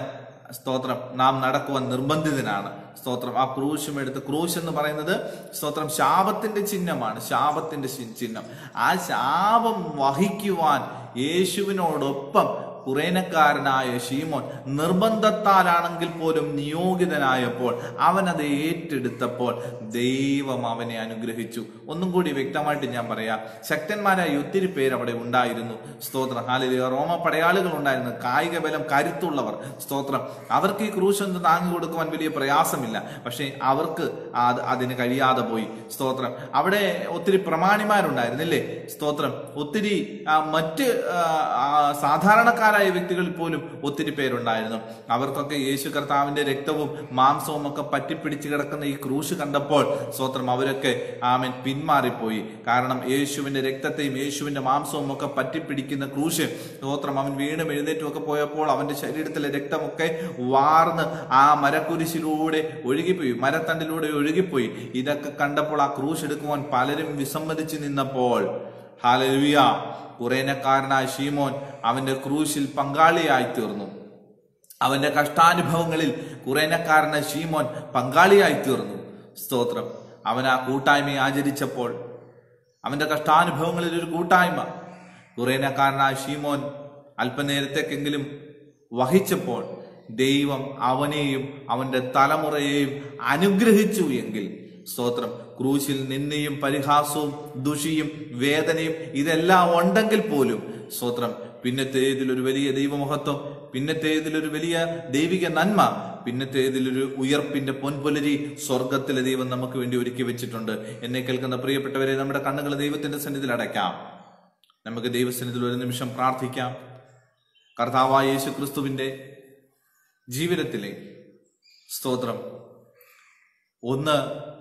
സ്തോത്രം നാം നടക്കുവാൻ നിർബന്ധിതനാണ്. സ്തോത്രം ആ ക്രൂശും എടുത്ത്, ക്രൂശ് എന്ന് പറയുന്നത് സ്തോത്രം ശാപത്തിന്റെ ചിഹ്നമാണ്, ശാപത്തിന്റെ ചിഹ്നം. ആ ശാപം വഹിക്കുവാൻ യേശുവിനോടൊപ്പം കുറേനക്കാരനായ ശീമോൻ നിർബന്ധത്താലാണെങ്കിൽ പോലും നിയോഗിതനായപ്പോൾ അവൻ അത് ഏറ്റെടുത്തപ്പോൾ ദൈവം അവനെ അനുഗ്രഹിച്ചു. ഒന്നും കൂടി വ്യക്തമായിട്ട് ഞാൻ പറയാം, ശക്തന്മാരായ ഒത്തിരി പേര് അവിടെ ഉണ്ടായിരുന്നു. സ്തോത്രം, ഹല്ലേലൂയ. റോമ പടയാളികൾ ഉണ്ടായിരുന്നു, കായിക ബലം കരുത്തുള്ളവർ. സ്തോത്രം, അവർക്ക് ഈ ക്രൂശൊന്നും താങ്ങി കൊടുക്കുവാൻ വലിയ പ്രയാസമില്ല. പക്ഷെ അവർക്ക് അതിന് കഴിയാതെ പോയി. സ്തോത്രം, അവിടെ ഒത്തിരി പ്രമാണിമാരുണ്ടായിരുന്നില്ലേ? സ്തോത്രം, ഒത്തിരി മറ്റ് സാധാരണക്കാരായ വ്യക്തികളിൽ പോലും ഒത്തിരി പേരുണ്ടായിരുന്നു. അവർക്കൊക്കെ യേശു കർത്താവിന്റെ രക്തവും മാംസവും ഒക്കെ പറ്റിപ്പിടിച്ച് കിടക്കുന്ന ഈ ക്രൂശ് കണ്ടപ്പോൾ സ്തോത്രം അവരൊക്കെ ആമേൻ പിന്മാറിപ്പോയി. കാരണം യേശുവിന്റെ രക്തത്തെയും യേശുവിന്റെ മാംസവും ഒക്കെ പറ്റിപ്പിടിക്കുന്ന ക്രൂശ് സ്തോത്രം അവൻ വീണ്ടും എഴുന്നേറ്റും ഒക്കെ പോയപ്പോൾ അവന്റെ ശരീരത്തിലെ രക്തമൊക്കെ വാർന്ന് ആ മരക്കുരിശിലൂടെ ഒഴുകിപ്പോയി, മരത്തണ്ടിലൂടെ ഒഴുകിപ്പോയി. ഇതൊക്കെ കണ്ടപ്പോൾ ആ ക്രൂശ് എടുക്കുവാൻ പലരും വിസമ്മതിച്ചു നിന്നപ്പോൾ ഹല്ലേലൂയ, കുറേനക്കാരനായ ശീമോൻ അവന്റെ ക്രൂശിൽ പങ്കാളിയായി തീർന്നു. അവന്റെ കഷ്ടാനുഭവങ്ങളിൽ കുറേനക്കാരനായ ശീമോൻ പങ്കാളിയായി തീർന്നു. സ്തോത്രം, അവൻ ആ കൂട്ടായ്മയെ ആചരിച്ചപ്പോൾ, അവന്റെ കഷ്ടാനുഭവങ്ങളിൽ ഒരു കൂട്ടായ്മ കുറേനക്കാരനായ ശീമോൻ അല്പനേരത്തേക്കെങ്കിലും വഹിച്ചപ്പോൾ ദൈവം അവനെയും അവന്റെ തലമുറയെയും അനുഗ്രഹിച്ചു എങ്കിൽ സ്തോത്രം, ക്രൂശിൽ നിന്നയും പരിഹാസവും ദുഷിയും വേദനയും ഇതെല്ലാം ഉണ്ടെങ്കിൽ പോലും സ്തോത്രം, പിന്നത്തെ ഇതിലൊരു വലിയ ദൈവമഹത്വം, പിന്നത്തെ ഇതിലൊരു വലിയ ദൈവിക നന്മ, പിന്നത്തെ ഇതിലൊരു ഉയർപ്പിന്റെ പൊൻപുലരി സ്വർഗത്തിലെ ദൈവം നമുക്ക് വേണ്ടി ഒരുക്കി വെച്ചിട്ടുണ്ട്. എന്നെ കേൾക്കുന്ന പ്രിയപ്പെട്ടവരെ, നമ്മുടെ കണ്ണുകൾ ദൈവത്തിന്റെ സന്നിധിയിൽ അടയ്ക്കാം. നമുക്ക് ദൈവസന്നിധിയിൽ ഒരു നിമിഷം പ്രാർത്ഥിക്കാം. കർത്താവായ യേശു ക്രിസ്തുവിന്റെ ജീവിതത്തിലെ സ്തോത്രം, ഒന്ന്,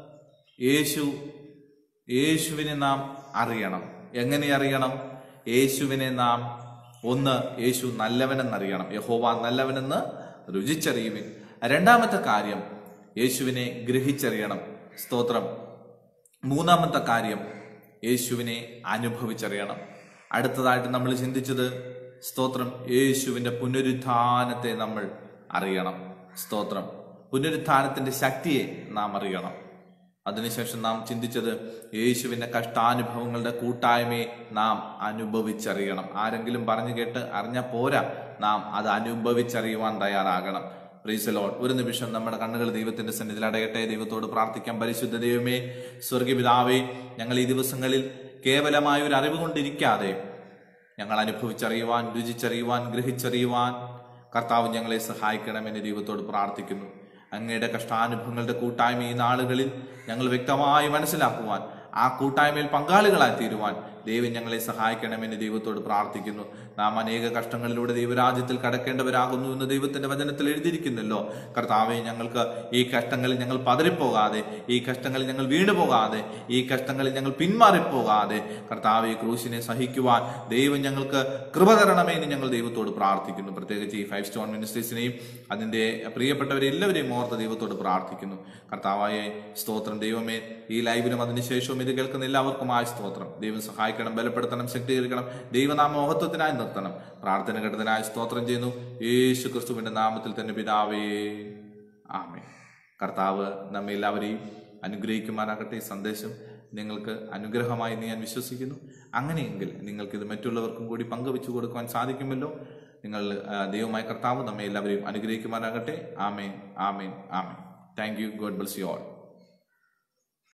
യേശുവിനെ നാം അറിയണം. എങ്ങനെ അറിയണം? യേശുവിനെ നാം യേശു നല്ലവനെന്നറിയണം. യഹോവ നല്ലവനെന്ന് രുചിച്ചറിയുവിൻ. രണ്ടാമത്തെ കാര്യം, യേശുവിനെ ഗ്രഹിച്ചറിയണം. സ്തോത്രം. മൂന്നാമത്തെ കാര്യം, യേശുവിനെ അനുഭവിച്ചറിയണം. അടുത്തതായിട്ട് നമ്മൾ ചിന്തിച്ചത് സ്തോത്രം, യേശുവിന്റെ പുനരുത്ഥാനത്തെ നമ്മൾ അറിയണം. സ്തോത്രം, പുനരുത്ഥാനത്തിന്റെ ശക്തിയെ നാം അറിയണം. അതിനുശേഷം നാം ചിന്തിച്ചത് യേശുവിന്റെ കഷ്ടാനുഭവങ്ങളുടെ കൂട്ടായ്മയെ നാം അനുഭവിച്ചറിയണം. ആരെങ്കിലും പറഞ്ഞു കേട്ട് അറിഞ്ഞാൽ പോരാ, നാം അത് അനുഭവിച്ചറിയുവാൻ തയ്യാറാകണം. Praise the lord. ഒരു നിമിഷം നമ്മുടെ കണ്ണുകൾ ദൈവത്തിന്റെ സന്നിധിയിൽ അടയട്ടെ. ദൈവത്തോട് പ്രാർത്ഥിക്കാം. പരിശുദ്ധ ദൈവമേ, സ്വർഗീയ പിതാവേ, ഞങ്ങൾ ഈ ദിവസങ്ങളിൽ കേവലമായ ഒരു അറിവ് കൊണ്ടിരിക്കാതെ ഞങ്ങൾ അനുഭവിച്ചറിയുവാൻ, രുചിച്ചറിയുവാൻ, ഗ്രഹിച്ചറിയുവാൻ കർത്താവ് ഞങ്ങളെ സഹായിക്കണമെന്ന് ദൈവത്തോട് പ്രാർത്ഥിക്കുന്നു. അങ്ങയുടെ കഷ്ടാനുഭവങ്ങളുടെ കൂട്ടായ്മ ഈ നാളുകളിൽ ഞങ്ങൾ വ്യക്തമായി മനസ്സിലാക്കുവാൻ, ആ കൂട്ടായ്മയിൽ പങ്കാളികളായി തീരുവാൻ ദൈവം ഞങ്ങളെ സഹായിക്കണമെന്ന് ദൈവത്തോട് പ്രാർത്ഥിക്കുന്നു. നാം അനേക കഷ്ടങ്ങളിലൂടെ ദൈവരാജ്യത്തിൽ കടക്കേണ്ടവരാകുന്നു എന്ന് ദൈവത്തിന്റെ വചനത്തിൽ എഴുതിയിരിക്കുന്നല്ലോ. കർത്താവെ, ഞങ്ങൾക്ക് ഈ കഷ്ടങ്ങളിൽ ഞങ്ങൾ പതറിപ്പോകാതെ, ഈ കഷ്ടങ്ങളിൽ ഞങ്ങൾ വീണുപോകാതെ, ഈ കഷ്ടങ്ങളിൽ ഞങ്ങൾ പിന്മാറിപ്പോകാതെ കർത്താവെ, ക്രൂശിനെ സഹിക്കുവാൻ ദൈവം ഞങ്ങൾക്ക് കൃപ തരണമെന്ന് ഞങ്ങൾ ദൈവത്തോട് പ്രാർത്ഥിക്കുന്നു. പ്രത്യേകിച്ച് ഈ 5 സ്റ്റോൺ മിനിസ്ട്രീസിനെയും അതിന്റെ പ്രിയപ്പെട്ടവരെ എല്ലാവരെയും ഓർത്ത് ദൈവത്തോട് പ്രാർത്ഥിക്കുന്നു. കർത്താവായ സ്തോത്രം. ദൈവമേ, ഈ ലൈവിലും അതിനുശേഷവും ഇത് കേൾക്കുന്ന എല്ലാവർക്കുമായ സ്തോത്രം. ദൈവം സഹായിക്കണം, ബലപ്പെടുത്തണം, ശക്തീകരിക്കണം, ദൈവനാമ മഹത്വത്തിനായി നിർത്തണം. പ്രാർത്ഥന ഘട്ടത്തിനായി സ്തോത്രം ചെയ്യുന്നു യേശു ക്രിസ്തുവിന്റെ നാമത്തിൽ തന്നെ പിതാവേ, ആമേൻ. കർത്താവ് നമ്മെ എല്ലാവരെയും അനുഗ്രഹിക്കുമാറാകട്ടെ. ഈ സന്ദേശം നിങ്ങൾക്ക് അനുഗ്രഹമായി ഞാൻ വിശ്വസിക്കുന്നു. അങ്ങനെയെങ്കിൽ നിങ്ങൾക്കിത് മറ്റുള്ളവർക്കും കൂടി പങ്കുവെച്ചു കൊടുക്കുവാൻ സാധിക്കുമല്ലോ. ദൈവമായ കർത്താവ് നമ്മെ എല്ലാവരെയും അനുഗ്രഹിക്കുമാറാകട്ടെ. ആമേൻ, ആമേൻ, ആമേൻ. Thank you. God bless you all.